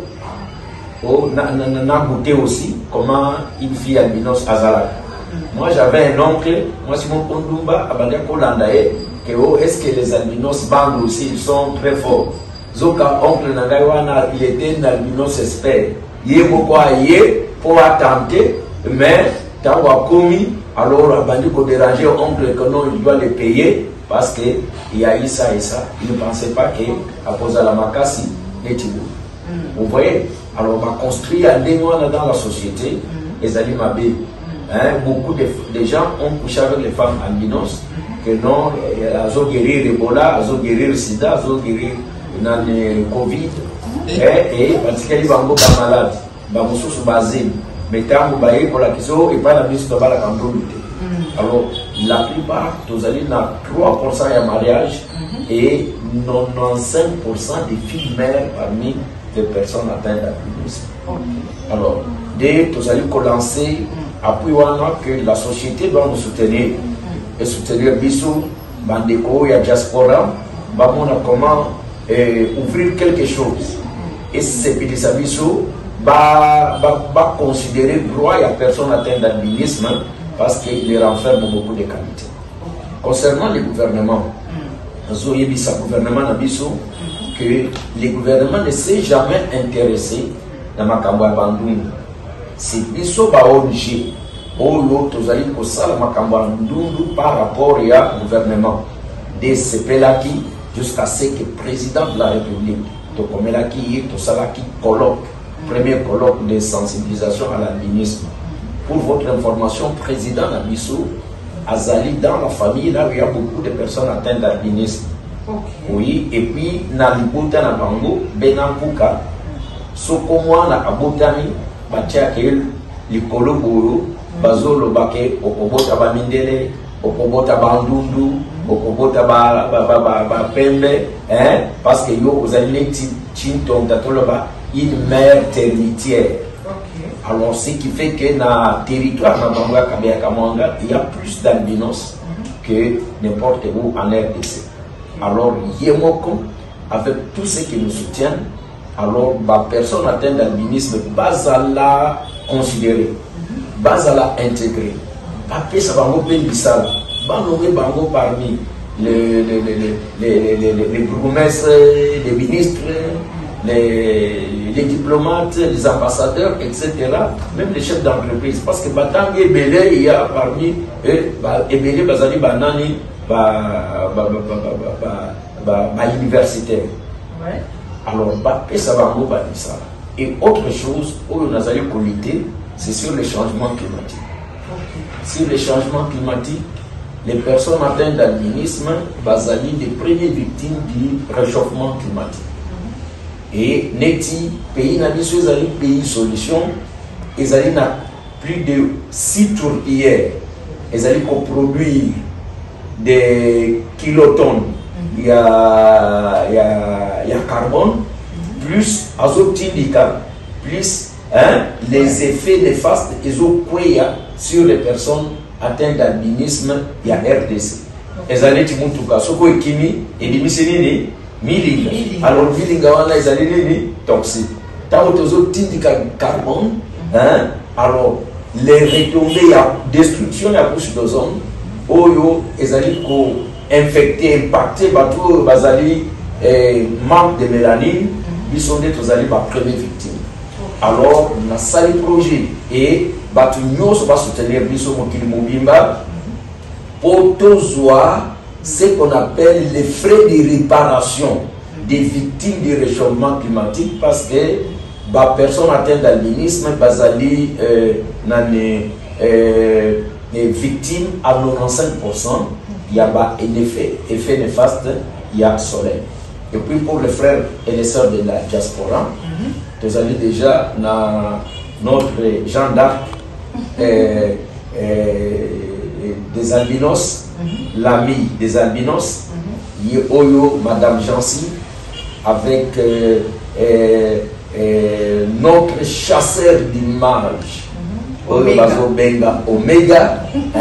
n'a goûté aussi comment une fille albinos Azala. Moi j'avais un oncle, moi c'est mon Kondumba, Abadia Kolandae. Est-ce que les albinos bandent aussi, ils sont très forts. Zoka, oncle Nagaiwana, il était un albinos expert. Il est beaucoup aillé pour attenter, mais t'as commis, alors Abandi pour déranger oncle que non, il doit les payer parce qu'il y a eu ça et ça. Il ne pensait pas qu'à cause de la Makassi, les Tibou. Vous voyez? Alors on va construire un démon dans la société, les Alimabé. Beaucoup de gens ont couché avec les femmes albinos. Que non, elles ont guéri Ebola, elles ont guéri le sida, elles ont guéri le Covid. Et parce qu'elles sont malades, elles sont basées. Mais quand vous voyez pour la question, et pas la mise de la cantonité. Alors, la plupart, vous allez dans 3% de mariage et 95% des filles mères parmi les personnes atteintes d'albinisme. Alors, dès que vous allez lancer, après que la société doit nous soutenir. Et soutenir Bissou, Bandeko, il y a diaspora, on a comment ouvrir quelque chose. Et c'est pour ça Bissou, va considérer droit à personne atteinte d'albinisme parce qu'il renferme beaucoup de qualités. Concernant les gouvernements, le gouvernement a Bissou que les gouvernements ne s'est jamais intéressé na makambo ya bandundu. C'est biso ba ONG oyo tozali kosala makambo ya ndundu par rapport ya gouvernement de sepelaki jusqu'à ce que président de la République tokomelaki tosalaki colloque, premier colloque de sensibilisation à l'albinisme. Pour votre information, président Nabiso azali dans la famille là où il y a beaucoup de personnes atteintes d'albinisme. Oui, et puis na libota na bango benampuka soko mwana abotami batiake likolo boyo bazolo bake okobota bamindele okobota bandundu okobota ba pembe hein, parce que yo vous allez tinton tatoloba une mère termitière. Alors ce qui fait que dans le territoire na bango kabya kamanga il y a plus d'albinos que n'importe où en RDC. Alors Yemoko, avec tous ceux qui nous soutiennent, alors la personne atteinte d'albinisme, base à la considérer, base à la intégrer. Après ça va m'ouvrir ça, bango parmi les bourgmestres, les ministres, les diplomates, les ambassadeurs, etc. Même les chefs d'entreprise. Parce que Batang et Belé, il y a parmi eux, et Belé Bazali Banani, universitaire. Ouais. Alors, ça va ça. Et autre chose, où nous allons lutter, c'est sur les changements climatiques. Okay. Sur les changements climatiques, les personnes atteintes d'albinisme sont les premières victimes du réchauffement climatique. Et Neti, pays n'habitué, pays solution, ils ont plus de 6 tourtières. Ils ont produire des kilotonnes, il y a carbone, plus azote indica, plus les effets néfastes sur les personnes atteintes d'albinisme, il y a RDC. Les années qui montent tout cas, ce qu'on équimi, et des milinga. Alors, milinga, ils allaient toxiques. Tant que azote indica carbone, alors les retombées, il y a destruction de la couche d'ozone. Oyo ezali ko infecté impacté bato bazali manque de mélanine bisonde tozali ba première victime. Alors na sali projet et bato nyoso ba soutenir biso mokili mobimba pour tozwa ce qu'on appelle les frais de réparation des victimes du réchauffement climatique parce que ba personne atteinte d'albinisme bazali nane les victimes à 95%, il y a un effet néfaste, il y a soleil. Et puis pour les frères et les sœurs de la diaspora, vous avez déjà notre Jean d'Arc des albinos, l'ami des albinos, Oyo, Madame Jancy, avec notre chasseur d'images. Omega.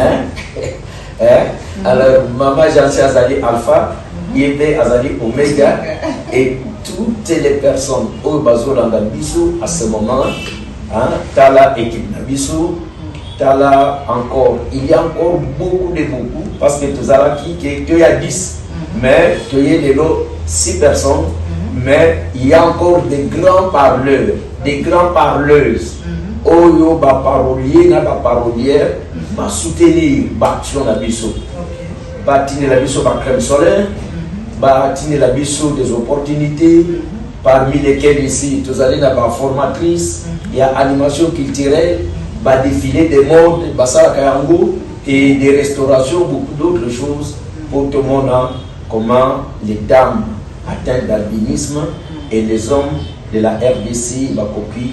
Alors, Maman Jancy Azali Alpha, Yébé Azali Omega, et toutes les personnes au Bazo Landabiso à ce moment, Tala équipe Nabiso, Tala encore, il y a encore beaucoup, parce que tu as qu'il y a 10, mais qu'il y a des 6 personnes, mais il y a encore des grands parleurs, des grands parleuses. Oyo ba parolier na ba parolière ba soutenir ba action na biso ba tiner la biso ba crème solaire ba tiner la biso des opportunités parmi lesquelles ici tous allez na ba formatrice il y a animation culturelle ba défilé des modes ba sala kayango et des restaurations beaucoup d'autres choses pour tout le monde comment les dames atteintes d'albinisme et les hommes de la RDC, Bakopi,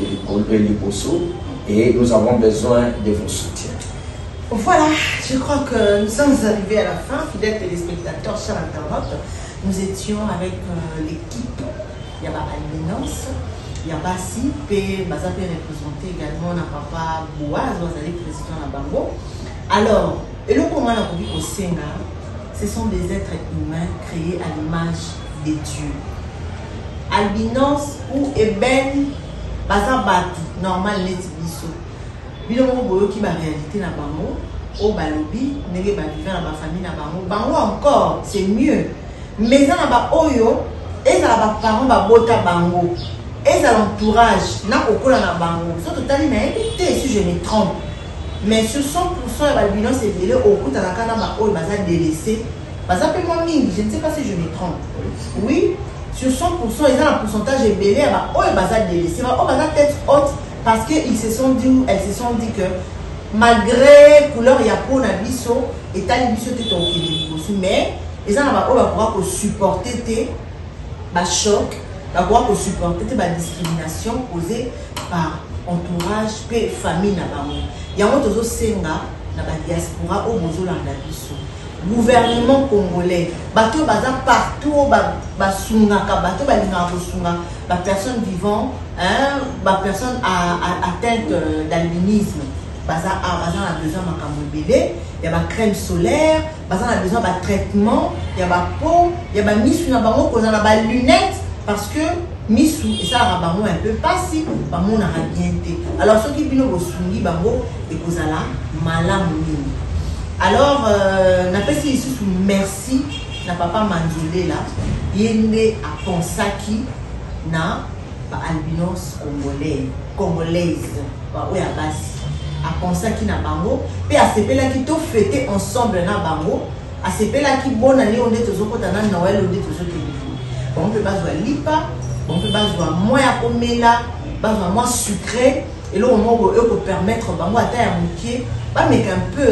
et nous avons besoin de vos soutiens. Voilà, je crois que nous sommes arrivés à la fin, fidèles téléspectateurs, chers internautes. Nous étions avec l'équipe, il y a Albinos, il y a Bassi, et Bazapé représenté également na Papa Boaz, président de Bango. Alors, et le comment on a vu au Sénat, ce sont des êtres humains créés à l'image des dieux. Albinos ou Eben Bazabati, normal les biso. Bilongo boyo qui va réalité na bango, au balobi, nege ba vivre na ba famille na bango. Bango encore, c'est mieux. Mais ça na ba oyo, et ça ba parents ba bota bango. et à l'entourage na okola na bango so totali na évité si je me trompe mais sur 100% ya balbino c'est belé okutana kana ba oyo baza délaissé baza pe moi mingi je ne sais pas si je me trompe oui sur 100% ils ont un pourcentage belé ba oyo baza délaissé ba oyo baza tête haute parce que ils se sont dit ou elles se sont dit que malgré couleur ya peau na biso etali biso te tokeli liboso mais ils ont ba oyo bakora ko supporter te ba choc bakora ko supporter te ba discrimination causée par entourage pe famille na bango yango tozo senga na ba diaspora o bozolanda biso gouvernement congolais bato baza partout ba sungaka bato balingaka kosunga ba personnes vivant hein ba personnes atteintes d'albinisme baza na besoin makambo ebele ya ba crème solaire baza na besoin ba traitement ya ba peau ya ba misu na bango koza na ba lunettes parce que misu esalaka bango un peu pasi bamonaka bien te alors soki bino bosungi bango ekozala malamu mingi alors napesi lisusu merci na papa Manzolela ye nde aponsaki na baalbinos congolaise oyo ya basi aponsaki na bango mpe asepelaki tofete ensemble na bango asepelaki bonani oyo nde tozokota na noel oyo nde tozokende bango mpe bazwa lipa bango mpe bazwa mwa ya komela bazwa mwa sucré eloko moko ekopermettre bango ata ya mokie bameka un peu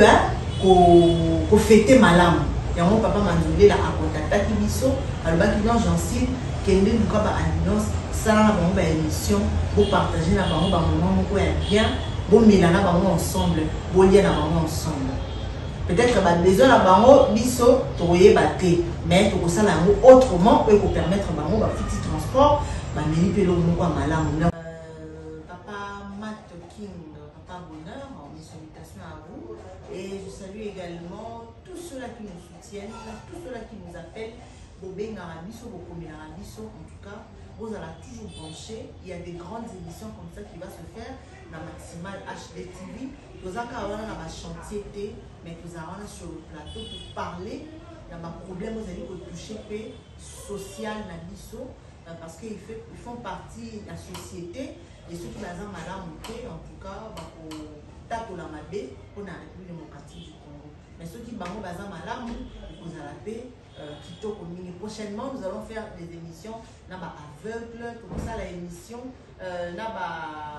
kofete malamu yango papa Manzolela akontaktaki biso alobaki non gentil kende luka baalbinos salanga bango baémission bopartage na bango bamoment moko ya bien bomela na bango ensemble bolia na bango ensemble peut-être besoin na bango biso tokoyeba te mais tokosala yango autrement oyo ekopermettre bango bafiti transport bameli mpe eloko moko ya malamu papa Matt King papa bonheur mes salutations à vous et je salue également tous ceux-là qui nous soutiennent tous ceux-là qui nous appellent bobengaka biso bokomelaka biso en tout cas vous allez toujours brancher il y a des grandes émissions comme ça qui va se faire na Maximal HD TV tozaka wana na ba chantier te mais tozala sur le plateau pour parler na ba problème vous allez toucher pe social na biso parce que ils font partie de la société et ceux qui bazan madame en tout cas ba ko tato la mabe pour la République démocratique du Congo mais ceux qui bango bazan madame vous allez paix kitoko mingi prochainement nous allons faire des émissions na ba aveugle tout ça la émission na ba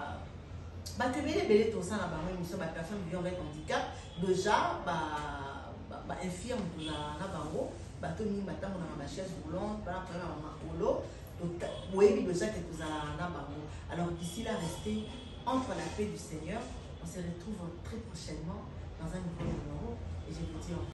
batebele tout ça na ba émission ba personnes vivant avec handicap déjà ba infirme na bango bato mingi batango na ba chaise roulante para na makolo oui déjà que tout ça na bango alors d'ici là restez entre la paix du Seigneur on se retrouve très prochainement dans un nouveau numéro et je vous dis